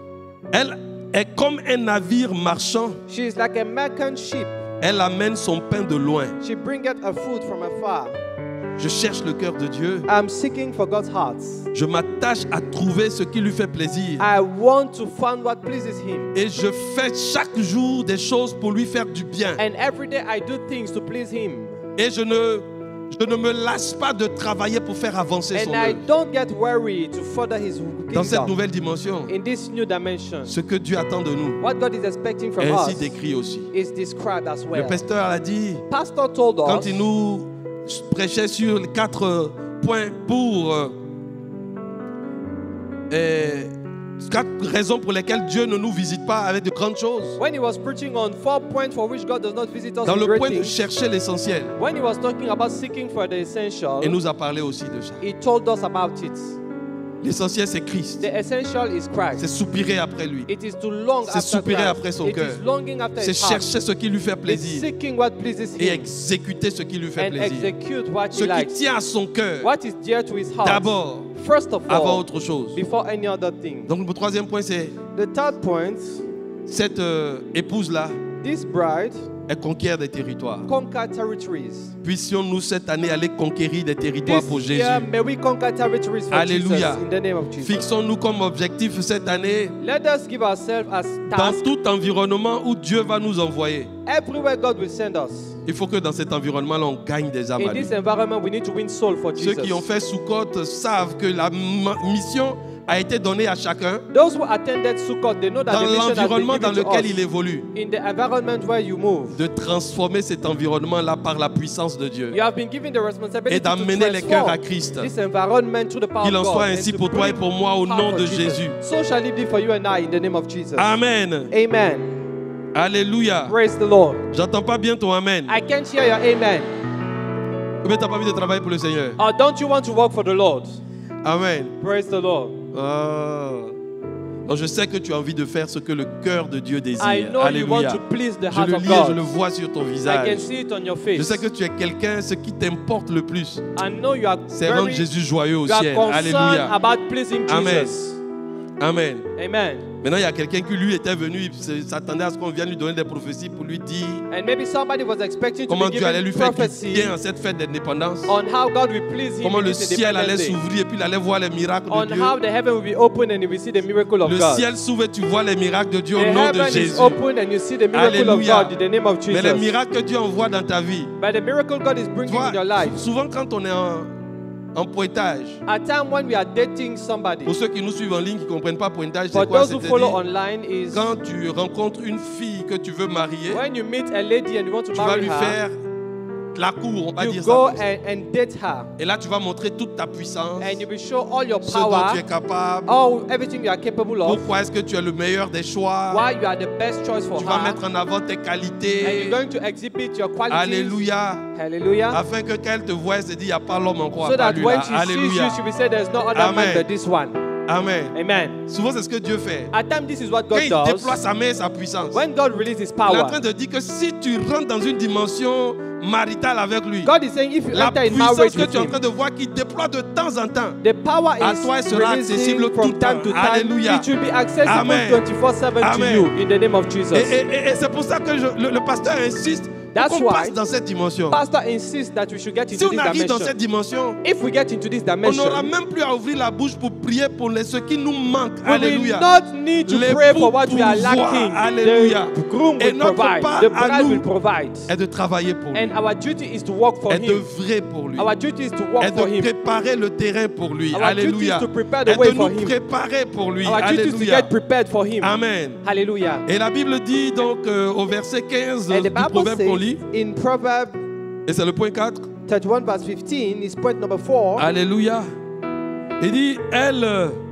Elle est comme un navire marchand. She is like a merchant ship. Elle amène son pain de loin. She bringeth her food from afar. Je cherche le cœur de Dieu. I'm seeking for God's heart. Je m'attache à trouver ce qui lui fait plaisir. I want to find what pleases Him. Et je fais chaque jour des choses pour lui faire du bien. And every day I do things to please Him. Et je ne Je ne me lasse pas de travailler pour faire avancer son œuvre. Dans cette nouvelle dimension, ce que Dieu attend de nous est ainsi décrit aussi. Le pasteur a dit, quand il nous prêchait sur les 4 points pour 4 raisons pour lesquelles Dieu ne nous visite pas avec de grandes choses. When he was preaching on 4 points for which God does not visit us dans le with point great de things, chercher l'essentiel, when he was talking about seeking for the essential, il nous a parlé aussi de ça. he told us about it. L'essentiel, c'est Christ. The essential is Christ. C'est soupirer après lui. It is to long C'est after soupirer Christ. après son It cœur. is longing after C'est his heart. chercher ce qui lui fait It's plaisir seeking what pleases et him exécuter ce qui lui fait and plaisir. execute what Ce he qui likes. tient à son cœur, What is dear to his heart. d'abord, First of avant all, autre chose. before any other thing. Donc le troisième point, c'est The third point, cette épouse-là, this bride elle conquiert des territoires. conquer territories. Puissions-nous cette année aller conquérir des territoires pour This Jésus. year, may we conquer territories for Alléluia. Jesus in the name of Jesus. Fixons-nous comme objectif cette année, Let us give ourselves as dans task tout environnement où Dieu va nous envoyer. everywhere God will send us. Il faut que dans cet environnement-là, on gagne des âmes à In lui. this environment, we need to win soul for Ceux Jesus. qui ont fait Soukot savent que la mission a été donnée à chacun Those who attended Sukkot, they know that dans the mission has l'environnement been dans given to lequel us. il évolue, In the environment where you move, de transformer cet environnement-là par la puissance de Dieu you have been given the responsibility et to d'amener les cœurs à transform Christ. this environment through the power Qu'il en of God soit and ainsi to pour toi et bring pour moi au power nom for de Jesus. Jésus. So shall it be for you and I in the name of Jesus. Amen. Amen. Alléluia. Praise the Lord. J'entends pas bien ton amen. I can't hear your amen. Mais t'as pas envie de travailler pour le Seigneur. Don't you want to work for the Lord? Amen. Praise the Lord. Donc je sais que tu as envie de faire ce que le cœur de Dieu désire. I know you want Alléluia. to please the Je heart le of lis et je God. le vois sur ton I visage. can see it on your Je face. sais que tu es quelqu'un, ce qui t'importe le plus, I know you are c'est rendre very, Jésus joyeux au you are ciel. concerned Alléluia. about pleasing Amen. Jesus. Amen. Amen. Maintenant, il y a quelqu'un qui lui était venu, il s'attendait à ce qu'on vienne lui donner des prophéties pour lui dire And maybe somebody was expecting to comment be Dieu allait given lui faire prophecy quitter en cette fête d'indépendance. on how God will please him Comment in le this ciel allait independence day. s'ouvrir et puis il allait voir les miracles On de Dieu. how the heaven will be open and you will see the miracle of Le God. ciel s'ouvre et tu vois les miracles de Dieu au The nom de heaven is Jésus. open and you see the miracle Alléluia. of God in the name of Mais les Jesus. miracles que Dieu envoie dans ta vie, But the miracle God is tu bringing vois, in your life. souvent quand on est en pointage, A time when we are dating somebody. pour ceux qui nous suivent en ligne qui ne comprennent pas pointage, For c'est quoi? those who follow C'est-à-dire, online is quand tu rencontres une fille que tu veux marier, when you meet a lady and you want to tu vas marry lui her, faire la cour, on va you dire go ça. and date her. Et là, tu vas montrer toute ta puissance, And you will show all your ce dont tu es power, capable, everything you are capable of, pourquoi est-ce que tu es le meilleur des choix. why you are the best choice for Tu vas her, mettre en avant tes and qualités. you're going to exhibit your qualities. Alléluia. Hallelujah. Afin que qu'elle te voie, elle se dit, il n'y a pas l'homme en quoi. So pas that lui, when là. she sees you, Alléluia. she will say there's no other Amen. man but this one. Amen. Amen. Souvent, c'est ce que Dieu fait. At times, this is what Quand God il does. déploie sa main et sa puissance, When God releases His il est en power, train de dire que si tu rentres dans une dimension maritale avec lui, God is saying if you la enter in puissance marriage que with tu es en Him, train de voir qu'il déploie de temps en temps, the power à is toi, elle sera accessible releasing tout from le time temps. to time. Alléluia. It will be accessible Amen. 24/7 to Amen. you in the name of Jesus. Et c'est pour ça que le pasteur insiste pour That's qu'on why passe dans cette dimension. Pastor insists that we should get Si into on this arrive dans dimension. cette dimension, If we get into this on dimension, n'aura même plus à ouvrir la bouche pour prier pour ce qui nous manque. we will Alléluia. not need to Les pray for what we are pourvoirs. lacking. Alléluia. The groom Et will notre provide. part The à bride nous will provide. est de travailler pour lui, And our duty is to work for est Him. d'œuvrer pour lui, Our duty is to work est for de Him. préparer le terrain pour lui. Our Alléluia. duty is to prepare the Est way de for nous Him. préparer pour lui. Our duty is to Alléluia. get prepared for Him. Amen. Hallelujah. Et la Bible dit donc au verset 15 And the du Bible proverbe qu'on says lit, in Proverbs et c'est le point 4. 31 verse 15 is point number 4. Alléluia. Il dit, elle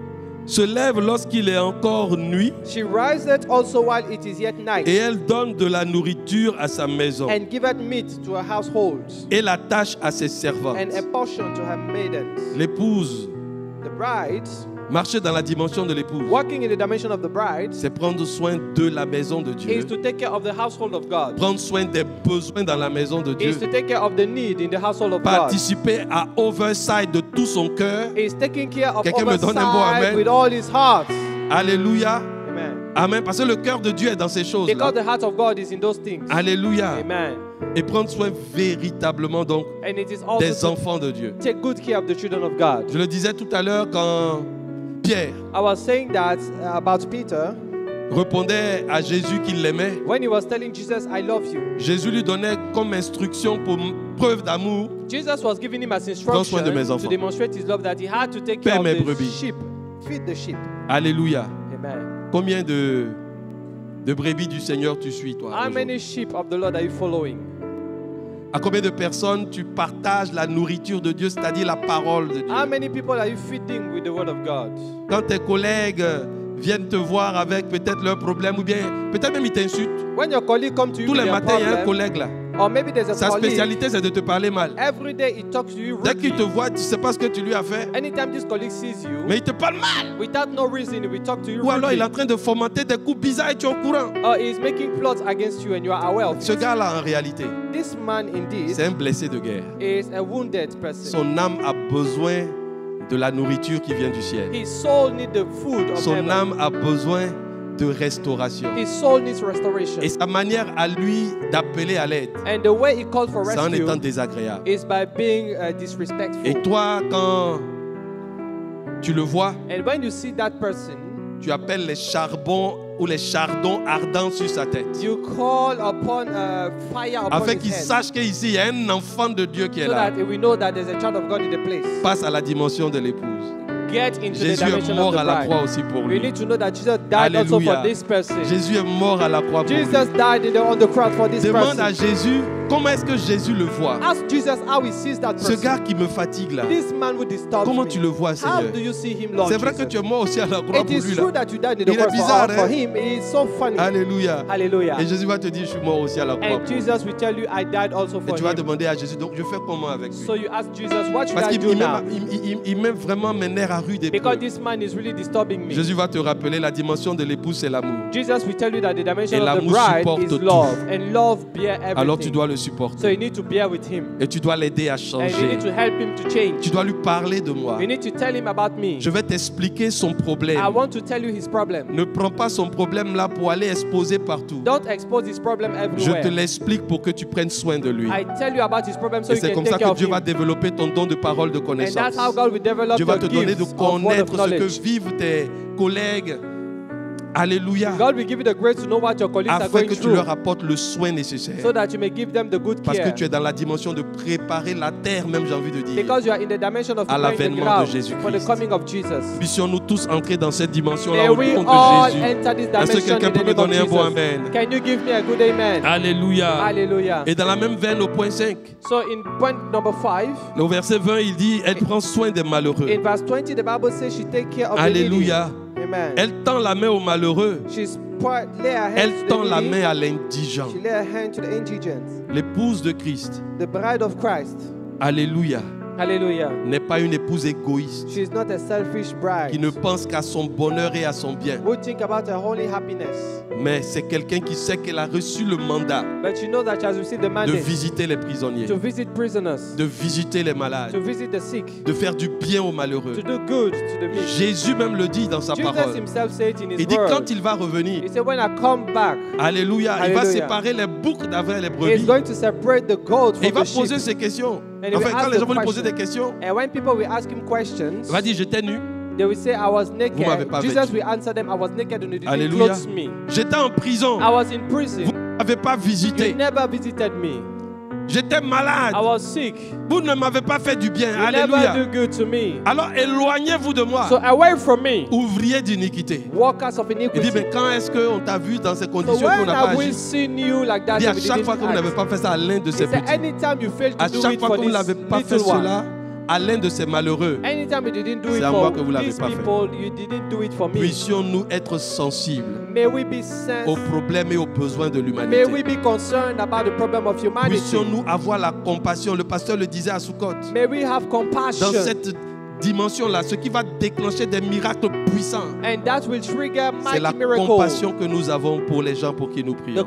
se lève lorsqu'il est encore nuit She riseth also while it is yet night, et elle donne de la nourriture à sa maison and giveth meat to her household, et l'attache à ses servantes. and a portion to her maidens. L'épouse, The bride, marcher dans la dimension de l'épouse, walking in the dimension of the bride, c'est prendre soin de la maison de Dieu, is to take care of the household of God. prendre soin des besoins dans la maison de Dieu, Is to take care of the need in the household of God. participer à oversight de tout son cœur. Is taking care of Quelqu'un me donne un bon oversight amen? with all his heart. Alléluia. Amen. Amen. Parce que le cœur de Dieu est dans ces choses-là. Because the heart of God is in those things. Alléluia. Amen. Et prendre soin véritablement donc And it is des also to enfants de Dieu. take good care of the children of God. Je le disais tout à l'heure quand Pierre, I was saying that about Peter. répondait à Jésus qu'il l'aimait, when he was telling Jesus, I love you, Jésus lui donnait comme instruction pour preuve d'amour, Jesus was giving him as instruction to demonstrate his love that he had to take care of the sheep, feed the sheep. Alléluia. Amen. Combien de brebis du Seigneur tu suis, toi? How many sheep of the Lord are you following? À combien de personnes tu partages la nourriture de Dieu, c'est-à-dire la parole de Dieu? How many people are you feeding with the word of God? Quand tes collègues viennent te voir avec peut-être leurs problèmes ou bien peut-être même ils t'insultent. When your colleague come to you, tous les matins, il y a un collègue là. Or maybe there's a Sa spécialité, c'est de te parler mal. Every day he talks to you rudely. Dès qu'il te voit, tu ne sais pas ce que tu lui as fait. Anytime this colleague sees you, mais il te parle mal. Without no reason, he will talk to you ou alors il est en train de fomenter des coups bizarres et tu es au courant. Or he is making plots against you and you are aware of it. Ce gars-là, en réalité, this man indeed, c'est un blessé de guerre. Is a wounded person. Son âme a besoin de la nourriture qui vient du ciel. His soul needs the food of Son heaven. âme a besoin de restauration. His soul needs restoration. Et sa manière à lui d'appeler à l'aide, and the way he called for rescue, c'est en étant désagréable. Is by being disrespectful. Et toi, quand tu le vois, and when you see that person, tu appelles les charbons ou les chardons ardents sur sa tête. You call upon fire upon afin qu'il sache qu'ici il y a un enfant de Dieu qui est là. So that we know that there's a child of God in the place. Passe à la dimension de l'épouse. Get into Jésus the dimension est mort of the à la bride. croix aussi pour lui. We need to know that Jesus died Alléluia. also for this person. Jésus est mort à la croix pour lui. Jesus died on the cross for this person. Demande à Jésus comment est-ce que Jésus le voit. Ask Jesus how he sees that person. Ce gars qui me fatigue là. This man who disturbs comment me. tu le vois, Seigneur? How do you see him, Lord C'est vrai Jesus? que tu es mort aussi à la croix pour lui là. It is true that you died in the cross bizarre, for him. It is so funny. Alléluia. Alléluia. Et Jésus va te dire je suis mort aussi à la croix. And Jesus will tell you I died also for him. Et tu vas demander à Jésus donc je fais comment avec lui? So you ask Jesus what should Parce I do now? il met vraiment mes nerfs à rude épreuve. Because this man is really disturbing me. Jésus va te rappeler la dimension de l'épouse c'est l'amour. Jesus will tell you that the dimension of the bride is love, and love bear everything. Alors tu dois le supporter. So you need to bear with him. Et tu dois l'aider à changer. And you need to help him to change. Tu dois lui parler de moi. You need to tell him about me. Je vais t'expliquer son problème. I want to tell you his problem. Ne prends pas son problème là pour aller exposer partout. Don't expose his problem everywhere. Je te l'explique pour que tu prennes soin de lui. I tell you about his problem so you can take care of him. Et c'est comme ça que Dieu va développer ton don de parole de connaissance. And that's how God will develop Dieu va te donner de gifts connaître of ce que vivent tes collègues. Alléluia. God will give you the grace to know what your colleagues are going afin que tu leur apportes le soin nécessaire. So that you may give them the good care. Parce que tu es dans la dimension de préparer la terre, même j'ai envie de dire. Because you are in the dimension of à l'avènement de Jésus-Christ. For the coming of Jesus. Puissions-nous tous entrer dans cette dimension-là May au we nom all de Jésus. enter this Est-ce que quelqu'un peut me donner un bon amen? Can you give me a good amen? Alléluia. Alléluia. Et dans la même veine, au point 5. So in point number 5. Au verset 20, il dit, elle prend soin des malheureux. In verse 20, the Bible says she take care of Alléluia. the needy. Amen. Elle tend la main aux malheureux. Elle tend la main à l'indigent. L'épouse de Christ. The bride of Christ. Alléluia. Alléluia. N'est pas une épouse égoïste. She is not a selfish bride. Qui ne pense qu'à son bonheur et à son bien. Who think about her only happiness. Mais c'est quelqu'un qui sait qu'elle a reçu le mandat. But she knows that she has received the mandate. De visiter les prisonniers. To visit prisoners. De visiter les malades. To visit the sick. De faire du bien aux malheureux. To do good to the meek. Jésus même le dit dans sa parole. Himself said it in his il dit word. quand il va revenir. He said when I come back. Alléluia. Il va séparer les boucs d'avec les brebis. He's going to separate the goats from et il va the poser sheep. ces questions. And enfin, quand les gens vont lui poser des questions, and when people will ask him questions, il va dire j'étais nu. They will say I was naked. Vous m'avez pas Jesus vêtu. will answer them I was naked and you didn't Alléluia. clothe me. J'étais en prison. I was in prison. Vous ne m'avez pas visité. You never visited me. J'étais malade. I was sick. Vous ne m'avez pas fait du bien. You Alléluia. never do good to me. Alors éloignez-vous de moi. So away from me. Ouvrier d'iniquité. Workers of iniquity. Il dit mais quand est-ce qu'on t'a vu dans ces conditions so qu'on n'a pas agi? Seen you like that, Il dit à chaque fois que vous n'avez pas fait ça à l'un de ces petits. À chaque fois que vous n'avez pas fait cela à l'un de ces malheureux, c'est à moi que vous ne l'avez pas fait. Puissions-nous être sensibles aux problèmes et aux besoins de l'humanité. Puissions-nous avoir la compassion. Le pasteur le disait à Sukkot. Dans cette dimension-là, ce qui va déclencher des miracles puissants, c'est la compassion que nous avons pour les gens pour qui nous prions.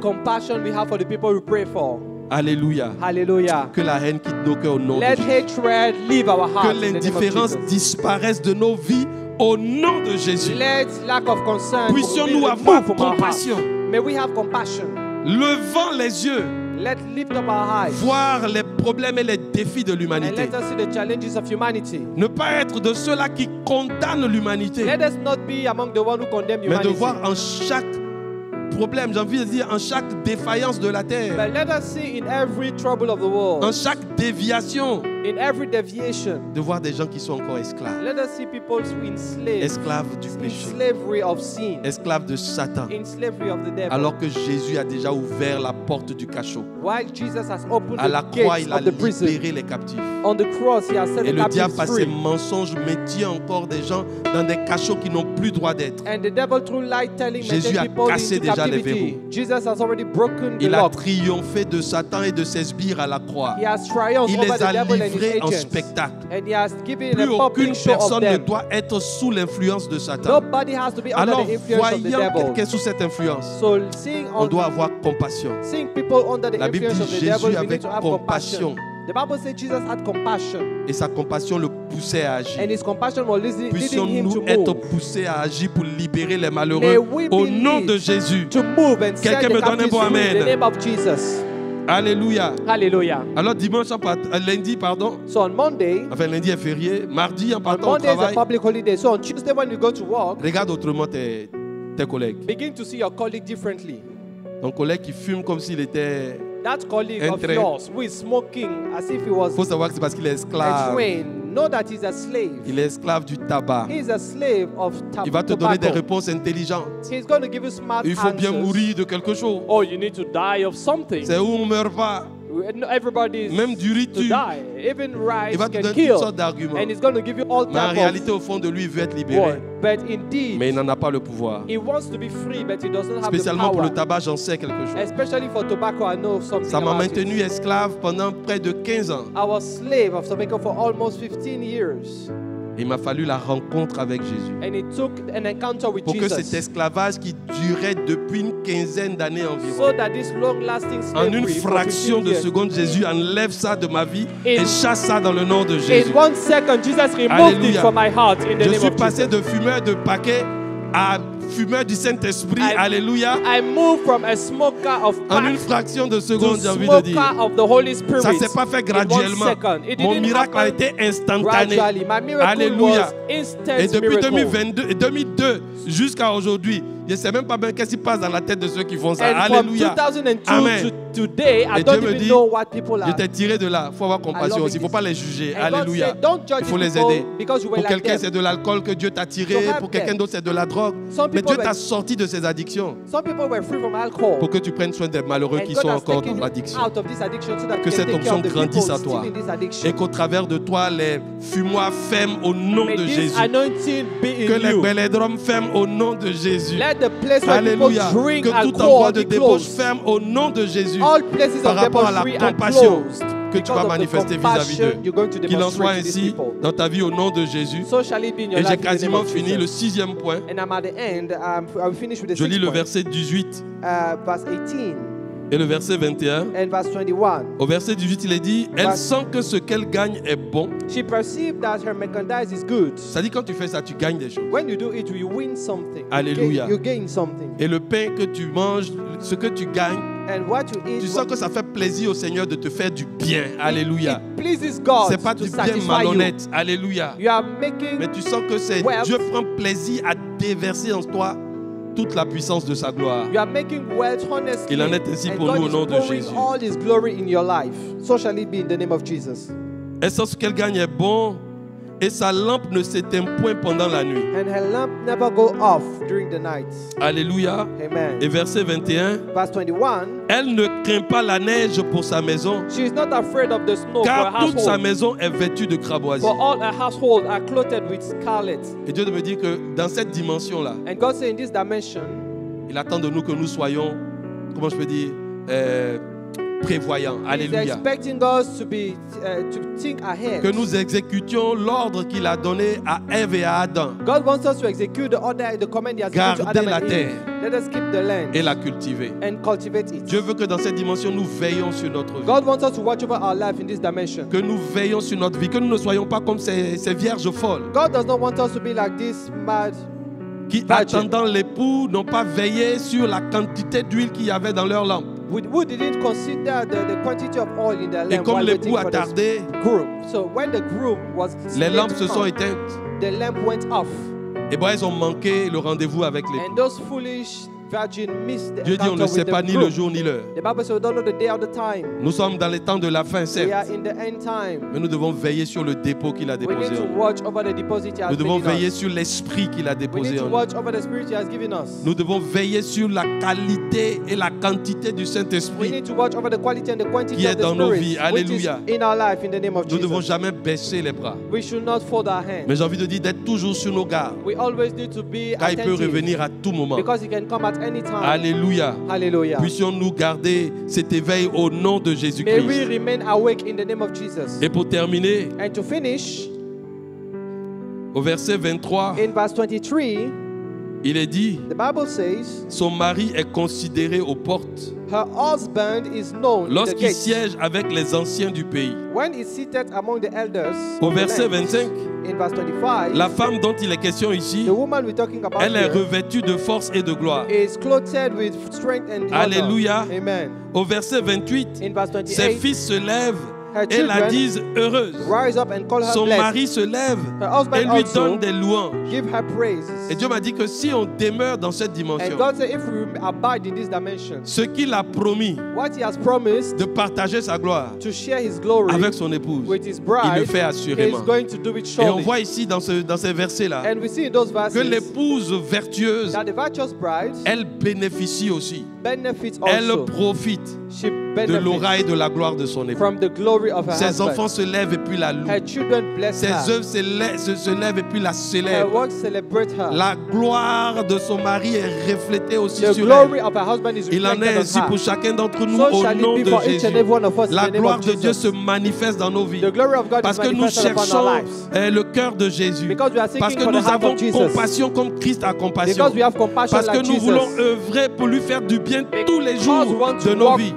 Alléluia. Alléluia. Que la haine quitte nos cœurs au nom de Jésus. Que l'indifférence disparaisse de nos vies au nom de Jésus. Puissions-nous avoir compassion. Levant les yeux. Voir les problèmes et les défis de l'humanité. Ne pas être de ceux-là qui condamnent l'humanité. Mais de voir en chaque problème, j'ai envie de dire en chaque défaillance de la terre. But let us see in every trouble of the world. En chaque déviation. In every deviation. De voir des gens qui sont encore esclaves. Let us see people enslaved. Esclaves du péché. In slavery of sin. Esclaves de Satan. In slavery of the devil. Alors que Jésus a déjà ouvert la porte du cachot. While Jesus has opened à la the croix, gates il a of the prison. libéré les captifs. On the cross, he has set Et the le diable, captives par free. ses mensonges, maintient encore des gens dans des cachots qui n'ont plus droit d'être. And the devil, through light telling, Jésus a cassé déjà les verrous. Jesus has already broken the Il a lock. triomphé de Satan et de ses sbires à la croix. He has triumphed Il over les the a devil and his livrés en agents. spectacle. And he has given Plus a aucune public show of personne ne them. doit être sous l'influence de Satan. Nobody has to be under Alors, the influence of the voyant devil. quelqu'un sous cette influence, So, seeing on doit avoir compassion. people under the La Bible influence dit of the devil, Jésus we avait need to have compassion. The Bible says Jesus had compassion. Et sa compassion le poussait à agir. And his compassion was leading him to Puissions-nous être move. poussés à agir pour libérer les May malheureux we au be nom lead de Jésus. To move and set Quelqu'un the me donne un captives bon free in the amen. name of Jesus. Alléluia. Hallelujah. Alors dimanche, lundi, pardon. So on Monday, Enfin lundi est férié. Mardi, en on partant au Monday is a travail, public holiday. So on Tuesday when you go to work, regarde autrement tes collègues. begin to see your colleague differently. Ton collègue qui fume comme s'il était... That colleague of yours who is smoking as if he was Il faut savoir que c'est parce qu'il est a esclave. train. Know that he's a slave. Il est esclave du tabac. He is a slave of Il va te donner des réponses intelligentes. He's going to give you smart Il faut bien answers. mourir de quelque chose. Oh, you need to die of something. C'est où on meurt pas. Everybody is Même du riz to tu. die. Even rice Il va te can donner kill. toutes sortes d'arguments. And he's going to give you all Mais en types réalité, au fond de lui, il veut être of libéré. word. But indeed, Mais il n'en a pas le pouvoir. he wants to be free, but he doesn't have the Spécialement pour power. le tabac, j'en sais quelque chose. Especially for tobacco, I know something Ça m'a about maintenu it. esclave pendant près de 15 ans. I was slave of tobacco for almost 15 years. Il m'a fallu la rencontre avec Jésus. And it took an encounter with Pour que Jesus. cet esclavage qui durait depuis une quinzaine d'années environ, So that this long-lasting en slavery une for fraction 15 de years. seconde, Jésus enlève ça de ma vie et chasse ça dans le nom de Jésus. In 1 second, Jesus removed Alléluia. it from my heart in the Je name suis of passé Jesus. de fumeur de paquet à fumeur du Saint-Esprit. Alléluia. I moved from a smoker of En une pack fraction de to seconde, j'ai envie de dire. smoker of the Holy Spirit. Ça ne s'est pas fait in 1 graduellement. second. It Mon didn't miracle a happen été instantané. gradually. My miracle Alléluia. was instant Et depuis miracle. 2002 jusqu'à aujourd'hui, je ne sais même pas bien qu'est-ce qui passe dans la tête de ceux qui font ça. And from Alléluia. 2002 Amen. to today, I Et don't Dieu me even dit, know what people are. je t'ai tiré de là. Il faut avoir compassion love aussi. Il ne faut it. pas les juger. And God Alléluia. said, don't judge Il faut les people aider. because you were Pour like quelqu'un, them. c'est de l'alcool que Dieu t'a tiré. So help Pour quelqu'un them. d'autre, c'est de la drogue. Some Mais people Dieu t'a were- sorti de ces addictions Some people were free from alcohol. pour que tu prennes soin des malheureux And qui God sont has encore taken dans you l'addiction. out of this addiction so that Que you cette can take care onction of the grandisse people à toi. still in this addiction. Et qu'au travers de toi, les fumoirs ferment au nom May de this Jésus. anointing be Que in les you. bélodromes ferment au nom de Jésus. Let the place where people Alléluia. drink Que tout alcohol endroit de be débauche closed. ferme au nom de Jésus. All places Par of rapport à la debauchery are compassion closed. que tu Because vas of the manifester vis-à-vis compassion you're going to d'eux. Qu'il en soit demonstrate to these ainsi people. dans ta vie au nom de Jésus. So shall it be in your Et life j'ai in the name quasiment of fini Jesus. le 6e point. And I'm at the end. I'll finish with the Je lis sixth le point. verset 18 Verse 18 et le verset 21. and verse 21. Au verset 18, il est dit, elle sent que ce qu'elle gagne est bon. She perceived that her merchandise is good. Ça dit quand tu fais ça, tu gagnes des choses. When you do it, you win something. Alléluia. You gain something. Et le pain que tu manges, ce que tu gagnes, And what you eat, tu sens que ça fait plaisir au Seigneur de te faire du bien. Alléluia. It pleases God C'est pas to du bien satisfy malhonnête. Alléluia. you. You are making Mais tu sens que c'est wealth. Dieu prend plaisir à déverser en toi toute la puissance de sa gloire. You are making wealth honestly. Il en est ainsi and pour God nous au is nom de pouring Jésus. all His glory in your life. So shall it be in the name of Jesus. Elle sent ce qu'elle gagne est bon et sa lampe ne s'éteint point pendant la nuit. And her lamp never go off during the night. Alléluia. Amen. Et verset 21. Verse 21. Elle ne craint pas la neige pour sa maison, She is not afraid of the snow for her car toute sa household. maison est vêtue de cramoisie. For all her household are clothed with scarlet. Et Dieu me dit que dans cette dimension-là, And God said in this dimension, il attend de nous que nous soyons, comment je peux dire, prévoyants. He's Alléluia. expecting us to be to think ahead. Que nous exécutions l'ordre qu'il a donné à Ève et à Adam. God wants us to execute the order, the command He has given to Garder Adam la and terre Eve. Let us keep the land et la cultiver. and cultivate it. Dieu veut que dans cette dimension, nous veillons sur notre vie. God wants us to watch over our life in this dimension. Que nous veillons sur notre vie. Que nous ne soyons pas comme ces vierges folles God does not want us to be like this mad qui, virgin attendant l'époux, n'ont pas veillé sur la quantité d'huile qu'il y avait dans leur lampe. who didn't consider the quantity of oil in their Et lamp comme while l'époux waiting a for tardé, the groom. So when the groom was les late lampes to se sont come, éteintes. the lamp went off. Et bon, elles ont manqué le rendez-vous avec l'époux. And those foolish Dieu dit on ne sait pas ni le jour ni l'heure. Nous sommes dans les temps de la fin, certes. Mais nous devons veiller sur le dépôt qu'il a déposé en nous. Nous devons veiller sur l'esprit qu'il a déposé en nous. Nous devons veiller sur la qualité et la quantité du Saint-Esprit qui est dans nos vies. Alléluia. Nous ne devons jamais baisser les bras. Mais j'ai envie de dire d'être toujours sur nos gardes. Car il peut revenir à tout moment. Alléluia. Puissions-nous garder cet éveil au nom de Jésus-Christ. Et pour terminer, au verset 23, il est dit, son mari est considéré aux portes lorsqu'il siège avec les anciens du pays. Au verset 25, la femme dont il est question ici, elle est revêtue de force et de gloire. Alléluia. Au verset 28, ses fils se lèvent et la disent heureuse. Son mari se lève et lui donne des louanges. Et Dieu m'a dit que si on demeure dans cette dimension, ce qu'il a promis de partager sa gloire avec son épouse, il le fait assurément. Et on voit ici dans ces versets-là que l'épouse vertueuse, elle bénéficie aussi. Elle profite de l'aura et de la gloire de son époux. Ses enfants se lèvent et puis la louent. Ses œuvres se lèvent et puis la célèbrent. La gloire de son mari est reflétée aussi sur elle. Il en est ainsi pour chacun d'entre nous au nom de Jésus. La gloire de Dieu se manifeste dans nos vies. Parce que nous cherchons le cœur de Jésus. Parce que nous avons compassion comme Christ a compassion. Parce que nous voulons œuvrer pour lui faire du bien tous les jours de nos vies.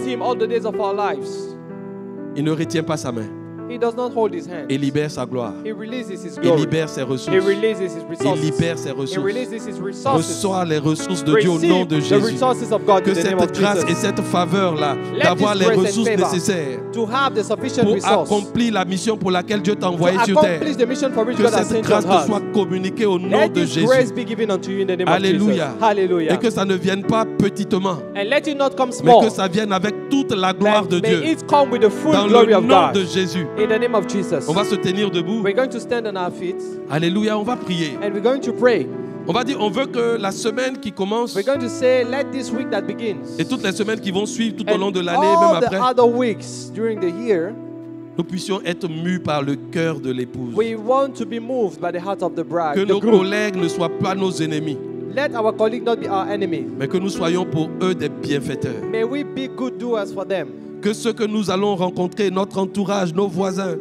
Il ne retient pas sa main. Il libère sa gloire. Il libère ses ressources. Il libère ses ressources. Reçois les ressources de Dieu au nom de Jésus. Que cette grâce et cette faveur-là, d'avoir les ressources nécessaires pour accomplir la mission pour laquelle Dieu t'a envoyé sur terre. Que cette grâce te soit communiquée au nom de Jésus. Alléluia. Et que ça ne vienne pas petitement, mais que ça vienne avec toute la gloire de Dieu. Dans le nom de Jésus. In the name of Jesus. On va se tenir debout. We're going to stand on our feet. Alléluia, on va prier. And we're going to pray. On va dire, on veut que la semaine qui commence, we're going to say, let this week that begins, et toutes les semaines qui vont suivre tout au long de l'année, même après, other weeks during the year, nous puissions être mus par le cœur de l'épouse. We want to be moved by the heart of the bride. Que nos collègues ne soient pas nos ennemis. Let our colleagues not be our enemy. Mais que nous soyons pour eux des bienfaiteurs. May we be good doers for them. Que ceux que nous allons rencontrer, notre entourage, nos voisins,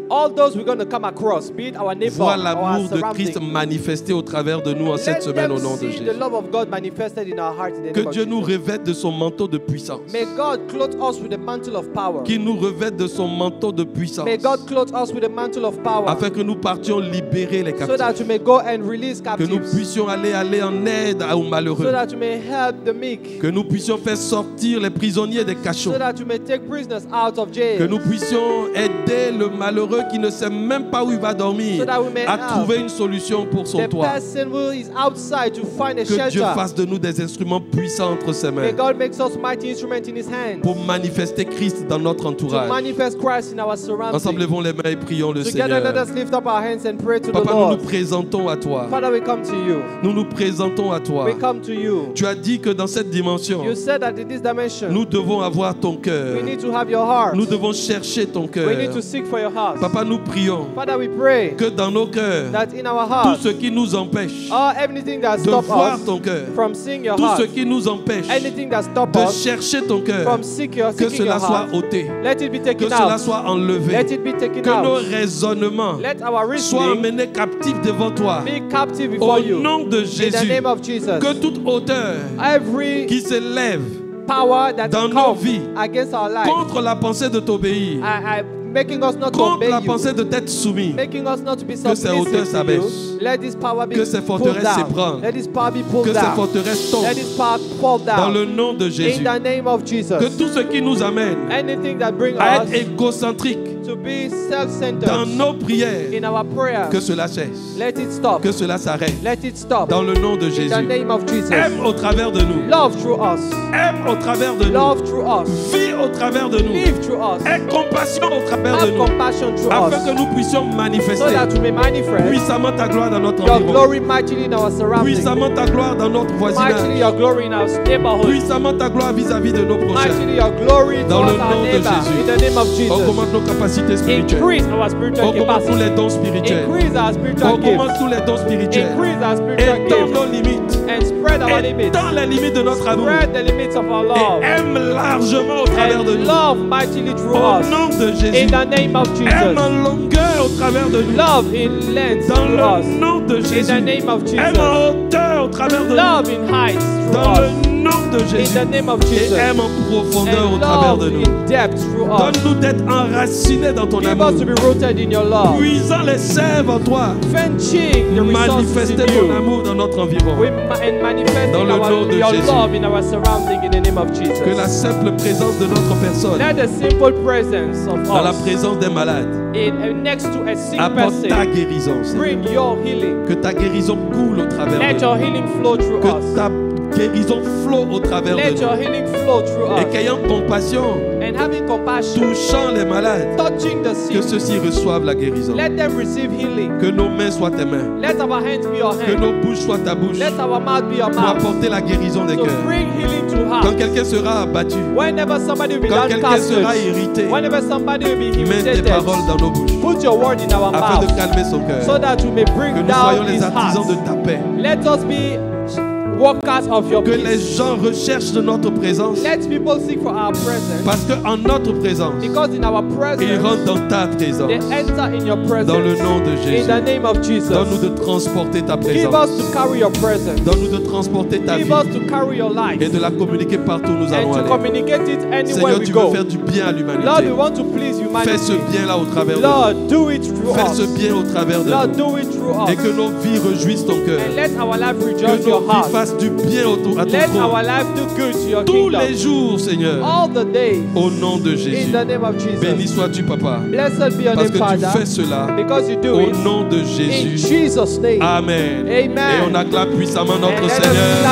voient l'amour de Christ manifesté au travers de nous en cette semaine au nom de Jésus. Que Dieu nous revête de son manteau de puissance. Qu'il nous revête de son manteau de puissance. Afin que nous partions libérer les captifs. Que nous puissions aller en aide aux malheureux. Que nous puissions faire sortir les prisonniers des cachots. Que nous puissions aider le malheureux qui ne sait même pas où il va dormir à trouver une solution pour son toit. Que Dieu fasse de nous des instruments puissants entre ses mains pour manifester Christ dans notre entourage. Ensemble, levons les mains et prions le Seigneur. Papa, nous nous présentons à toi. Nous nous présentons à toi. Tu as dit que dans cette dimension, nous devons avoir ton cœur. Nous devons chercher ton cœur. Papa, nous prions que dans nos cœurs, tout ce qui nous empêche de voir ton cœur, tout ce qui nous empêche de chercher ton cœur, que cela soit ôté, que cela soit enlevé, que nos raisonnements soient amenés captifs devant toi. Au nom de Jésus, que toute hauteur qui se lève dans nos vies contre la pensée de t'obéir, contre la pensée de t'être soumis, que ces hauteurs s'abaissent, que ces forteresses s'ébranlent, que ces forteresses tombent dans le nom de Jésus. Que tout ce qui nous amène à être égocentrique, dans nos prières, que cela cesse. Que cela s'arrête. Dans le nom de Jésus. Aime au travers de nous. Aime au travers de nous. Vis au travers de nous. Aie compassion au travers de nous. Afin que nous puissions manifester puissamment ta gloire dans notre environnement. Puissamment ta gloire dans notre voisinage. Puissamment ta gloire vis-à-vis de nos prochains. Dans le nom de Jésus. Augmente nos capacités spirituelles. Augmente tous les dons spirituels. Augmente tous les dons spirituels. Étends nos limites. Étends les limites de notre amour. Et aime largement au travers de nous. Au nom de Jésus. Aime en longueur au travers de nous. Dans le nom de Jésus. Aime en hauteur au travers de nous. Dans le nom de Jésus. Et aime en profondeur au travers de nous. Donne-nous d'être enracinés dans ton amour. Puisant les sèves en toi. Manifester ton amour dans notre environnement. Dans le nom de Jésus. Que la simple présence de notre personne, dans la présence des malades, apporte ta guérison. Que ta guérison coule au travers de nous. Que ta guérison flotte au travers de nous. Et qu'ayant compassion, touchant les malades, que ceux-ci reçoivent la guérison. Que nos mains soient tes mains. Que nos bouches soient ta bouche. Pour apporter la guérison des cœurs. Quand quelqu'un sera abattu, quand quelqu'un sera irrité, mets tes paroles dans nos bouches afin de calmer son cœur. Que nous soyons les artisans de ta paix. Que les gens recherchent de notre présence. Parce qu'en notre présence, ils rentrent dans ta présence. Dans le nom de Jésus. Donne-nous de transporter ta présence. Donne-nous de transporter ta vie. Et de la communiquer partout où nous allons aller. Seigneur, tu veux faire du bien à l'humanité. Fais ce bien-là au travers de nous. Fais ce bien au travers de nous. Et que nos vies réjouissent ton cœur. Que nos vies fassent du bien à ton trône. Tous les jours, Seigneur. Au nom de Jésus. Béni sois-tu, Papa. Parce que tu fais cela. Au nom de Jésus. Amen. Et on acclame puissamment notre Seigneur.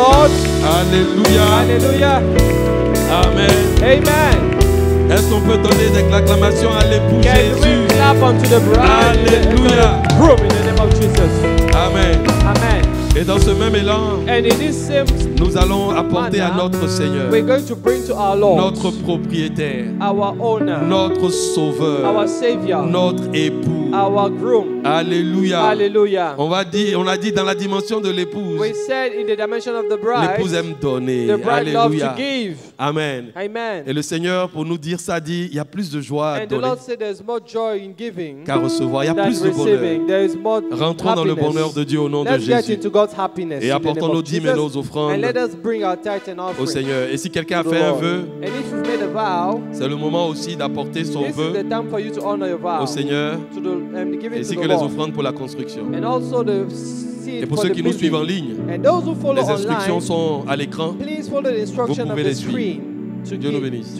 Alléluia. Amen. Est-ce qu'on peut donner des acclamations à l'époux Jésus? Alléluia. Amen. Et dans ce même élan, nous allons apporter à notre Seigneur, notre propriétaire, notre sauveur, notre époux. Alléluia. On a dit dans la dimension de l'épouse. L'épouse aime donner. Alléluia. Amen. Et le Seigneur, pour nous dire ça, dit il y a plus de joie à donner qu'à recevoir. Il y a plus de bonheur. Rentrons dans le bonheur de Dieu au nom de Jésus. Et apportons nos dîmes et nos offrandes au Seigneur. Et si quelqu'un a fait un vœu, c'est le moment aussi d'apporter son vœu au Seigneur, ainsi que les offrandes pour la construction. Et pour ceux qui nous suivent en ligne, les instructions sont à l'écran. Vous pouvez les suivre. Dieu nous bénisse.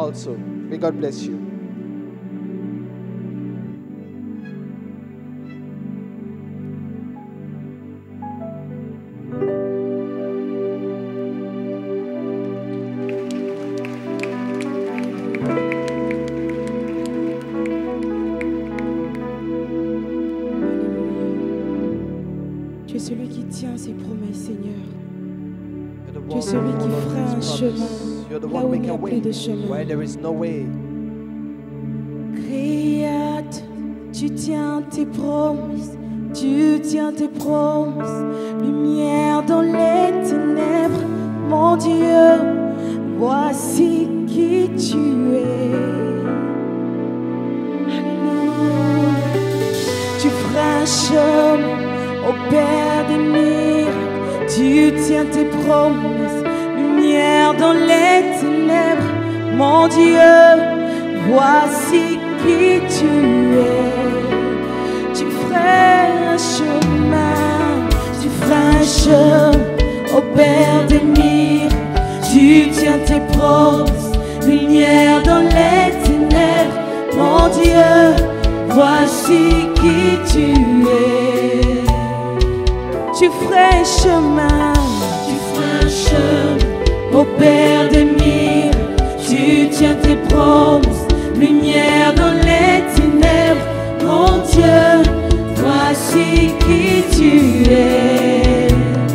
Tu es celui qui tient ses promesses, Seigneur. Tu es celui qui fera un chemin là où il n'y a plus de chemin. Créateur, tu tiens tes promesses, tu tiens tes promesses. Lumière dans les ténèbres, mon Dieu, voici qui tu es. Alléluia. Tu feras un chemin au Père des miracles, tu tiens tes promesses, lumière dans les ténèbres, mon Dieu, voici qui tu es. Tu feras un chemin, tu feras un chemin au Père des miracles, tu tiens tes promesses, lumière dans les ténèbres, mon Mon Dieu, voici qui tu es. Tu ferais un chemin au Père des miracles. Tu tiens tes promesses, lumière dans les ténèbres. Mon Dieu, voici qui tu es.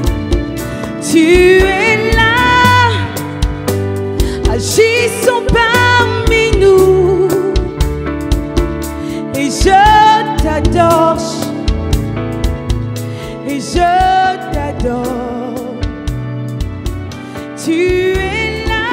Tu es là, agissons parmi nous. Et je t'adore, et je t'adore. Tu es là,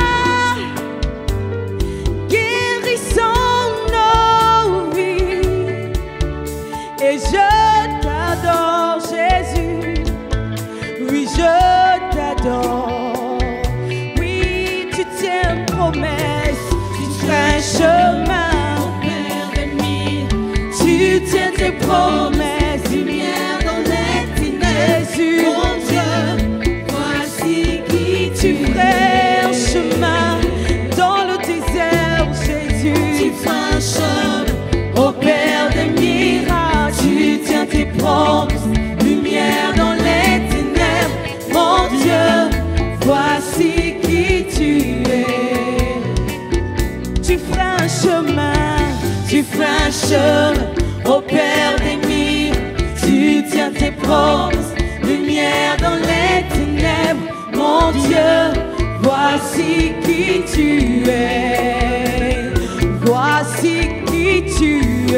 guérissant nos vies. Et je t'adore, Jésus. Oui, je t'adore. Oui, tu tiens une promesse, tu feras un chemin au Père des miracles. Tu tiens tes promesses, lumière dans les ténèbres. Jésus, mon Dieu, voici qui tu ferais un chemin dans le désert, Jésus. Tu feras un chemin au Père des miracles. Tu tiens tes promesses, lumière dans les ténèbres. Mon Dieu, voici qui tu es. Tu feras un chemin, tu feras un chemin au Père des miracles. Tu tiens tes promesses, lumière dans les ténèbres. Mon Dieu, voici qui tu es. Voici qui tu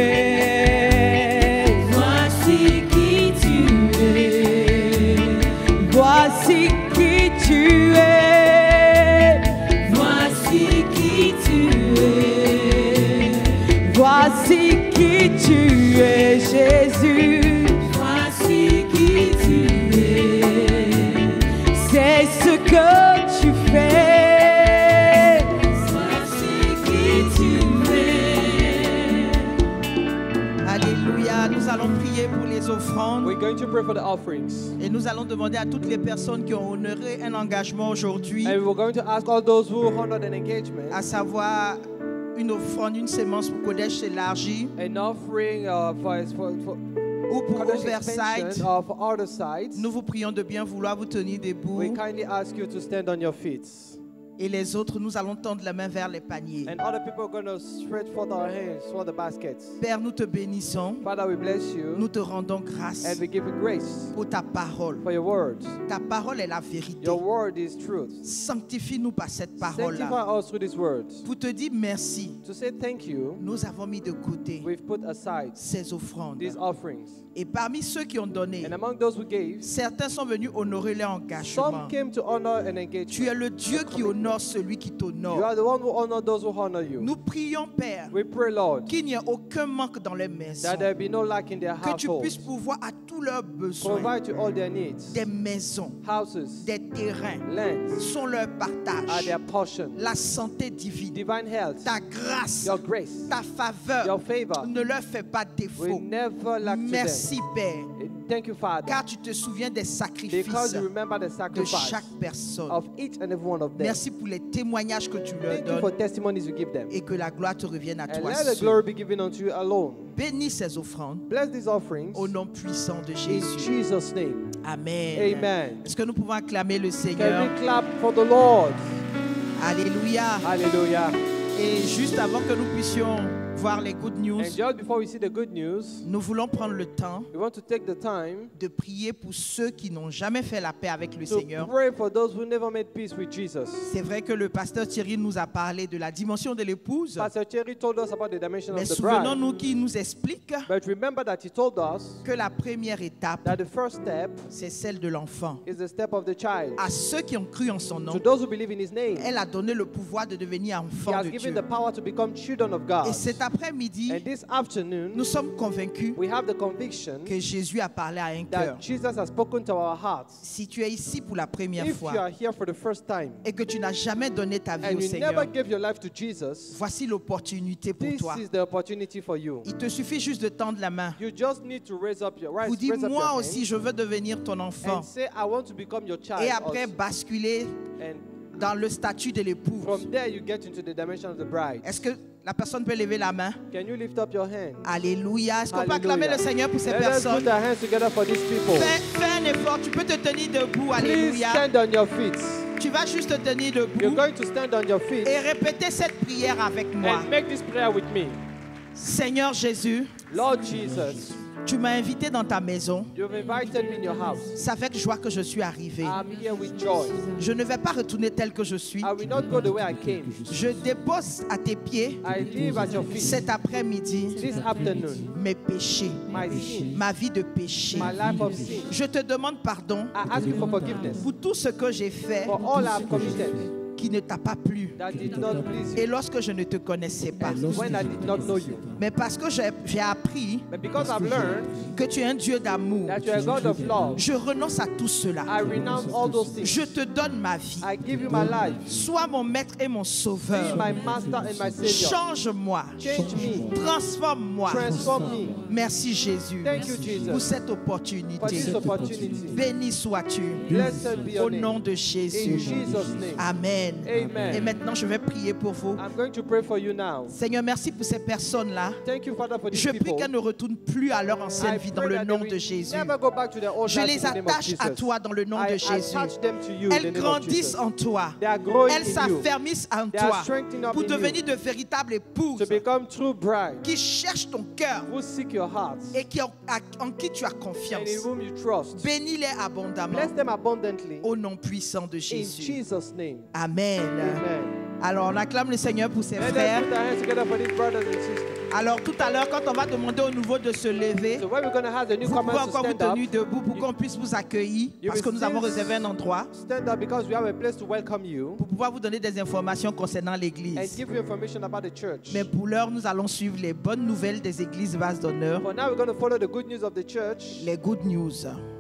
es. Voici qui tu es. Voici qui tu es. Voici qui tu es. Voici qui tu es, Jésus. Voici qui tu es. C'est ce que tu fais. Voici qui tu es. Alléluia. Nous allons prier pour les offrandes. We're going to pray for the offerings. Et nous allons demander à toutes les personnes qui ont honoré un engagement aujourd'hui, And we're going to ask all those who honored an engagement, à savoir une offrande, une sémence pour Kodesh s'élargit, an offering for ou pour Kodesh Oversight. expansion, for other sides. Nous vous prions de bien vouloir vous tenir debout. We kindly ask you to stand on your feet. Et les autres, nous allons tendre la main vers les paniers. And other people are going to stretch forth our hands for the baskets. Père, nous te bénissons. Father, we bless you. Nous te rendons grâce And we give you grace pour ta parole. for your words. Ta parole est la vérité. Your word is truth. Sanctifie-nous par cette Sanctify parole-là. us through these words. Pour te dire merci, To say thank you, nous avons mis de côté we've put aside ces offrandes. these offerings. Et parmi ceux qui ont donné, And among those who gave, certains sont venus honorer leur engagement. some came to honor an Tu engagement. es le Dieu qui honore celui qui You t'honore. are the one who honor those who honor you. Nous prions, Père, We pray, Lord, qu'il n'y ait aucun manque dans les maisons. that there be no lack in their Que tu puisses households. pourvoir à tous leurs besoins. Provide to all their needs. Des maisons, Houses, des terrains lands sont leur are partage. their portion. La santé divine, Divine health, ta grâce, your grace, ta faveur your favor ne leur fait pas will défaut. never lack to them. Merci, Père, Thank you, Father, car tu te souviens des sacrifices because you remember the de sacrifice chaque personne. of each and every one of them. Merci pour les témoignages que tu leur Thank you for donnes testimonies you give them. et que la gloire te revienne à And toi let the seul. glory be given unto you alone. Bénis ces offrandes Bless these offerings au nom puissant de in Jésus. Jesus' name. Amen. Amen. Est-ce que nous pouvons acclamer le Can Seigneur? we clap for the Lord? Alléluia. Hallelujah. Et juste avant que nous puissions voir les good news, And just before we see the good news, nous voulons prendre le temps we want to take the time de prier pour ceux qui n'ont jamais fait la paix avec le to Seigneur. pray for those who never made peace with Jesus. C'est vrai que le pasteur Thierry nous a parlé de la dimension de l'épouse, Pastor Thierry told us about the dimension mais of the bride. souvenons-nous qu'il nous explique But remember that he told us que la première étape, that the first step c'est celle de l'enfant. is the step of the child. À ceux qui ont cru en son To nom, those who believe in his name, elle a donné le pouvoir de devenir he enfant has de given Dieu. the power to become children of God. Et cet après-midi, And this afternoon, nous sommes convaincus we have the conviction que Jésus a parlé à un that cœur. Jesus has spoken to our hearts. Si tu es ici pour la première If you fois are here for the first time et que tu n'as jamais donné ta vie and au you Seigneur, never gave your life to Jesus, voici l'opportunité pour this toi. is the opportunity for you. Il te suffit juste de tendre la main. You just need to raise up your Vous dites, raise up moi your aussi, hand je veux devenir ton enfant. and say, I want to become your child. Et après, also. basculer And dans le statut de l'épouse. From there you get into the dimension of the bride. Est-ce que la personne peut lever la main? Can you lift up your hand? Alléluia. Est-ce qu'on peut acclamer le Seigneur pour ces personnes? Let us put our hands together for these people. Fais un effort. Tu peux te tenir debout. Alléluia. Please stand on your feet. Tu vas juste te tenir debout. You're going to stand on your feet. Et répéter cette prière avec moi. And make this prayer with me. Seigneur Jésus. Lord Jesus. Tu m'as invité dans ta maison. You've invited me in your house. C'est avec joie que je suis arrivé. I'm here with joy. Je ne vais pas retourner tel que je suis. I will not go the way I came. Je dépose à tes pieds cet après-midi mes péchés, ma vie de péché. My life of sin. Je te demande pardon I ask you for forgiveness pour tout ce que j'ai fait for all I've committed qui ne t'a pas plu that did not please you. et lorsque je ne te connaissais pas. When I did not know you. Mais parce que j'ai appris But because I've learned que tu es un Dieu d'amour, that you're a God of love, je renonce à tout cela. I renounce all those things. Je te donne ma vie. I give you my life. Sois mon maître et mon sauveur. Be my master and my savior. Change-moi. Change me. Transforme-moi. Transform me. Merci Jésus. Thank you, Jesus, pour cette opportunité. for this opportunity. Béni sois-tu. Blessed be your Au name. nom de In Jésus. Jesus' name. Amen. Amen. Et maintenant, je vais prier pour vous. I'm going to pray for you now. Seigneur, merci pour ces personnes-là. Thank you, Father, for these Je prie people. qu'elles ne retournent plus à leur ancienne I vie dans pray le that nom they de will Jésus. never go back to their old Je life les in the name of attache à Jesus. toi dans le nom I de Jésus. attach them to you in the Elles name of grandissent Jesus. en toi. They are growing Elles in you s'affermissent en They are toi strengthening up pour in devenir you de véritables épouses to become true bride qui cherchent ton cœur who seek your heart et en qui tu as and confiance. in whom you trust. Bénis-les abondamment Bless them abundantly au nom puissant de in Jésus. Jesus' name. Amen. Amen. Alors, on acclame le Seigneur pour ses Let us frères. put our hands together for these brothers and sisters. Alors, tout à l'heure, quand on va demander au nouveau de se lever, So when we're going to have the vous pouvez newcomers to encore vous stand up, tenir debout pour qu'on puisse vous accueillir parce que nous avons réservé un endroit stand up because we have a place to welcome you pour pouvoir vous donner des informations concernant and l'église. give you information about the church. Mais pour l'heure, nous allons suivre les bonnes nouvelles des églises Vase d'honneur, For now, we're going to follow the good news of the church. les good news.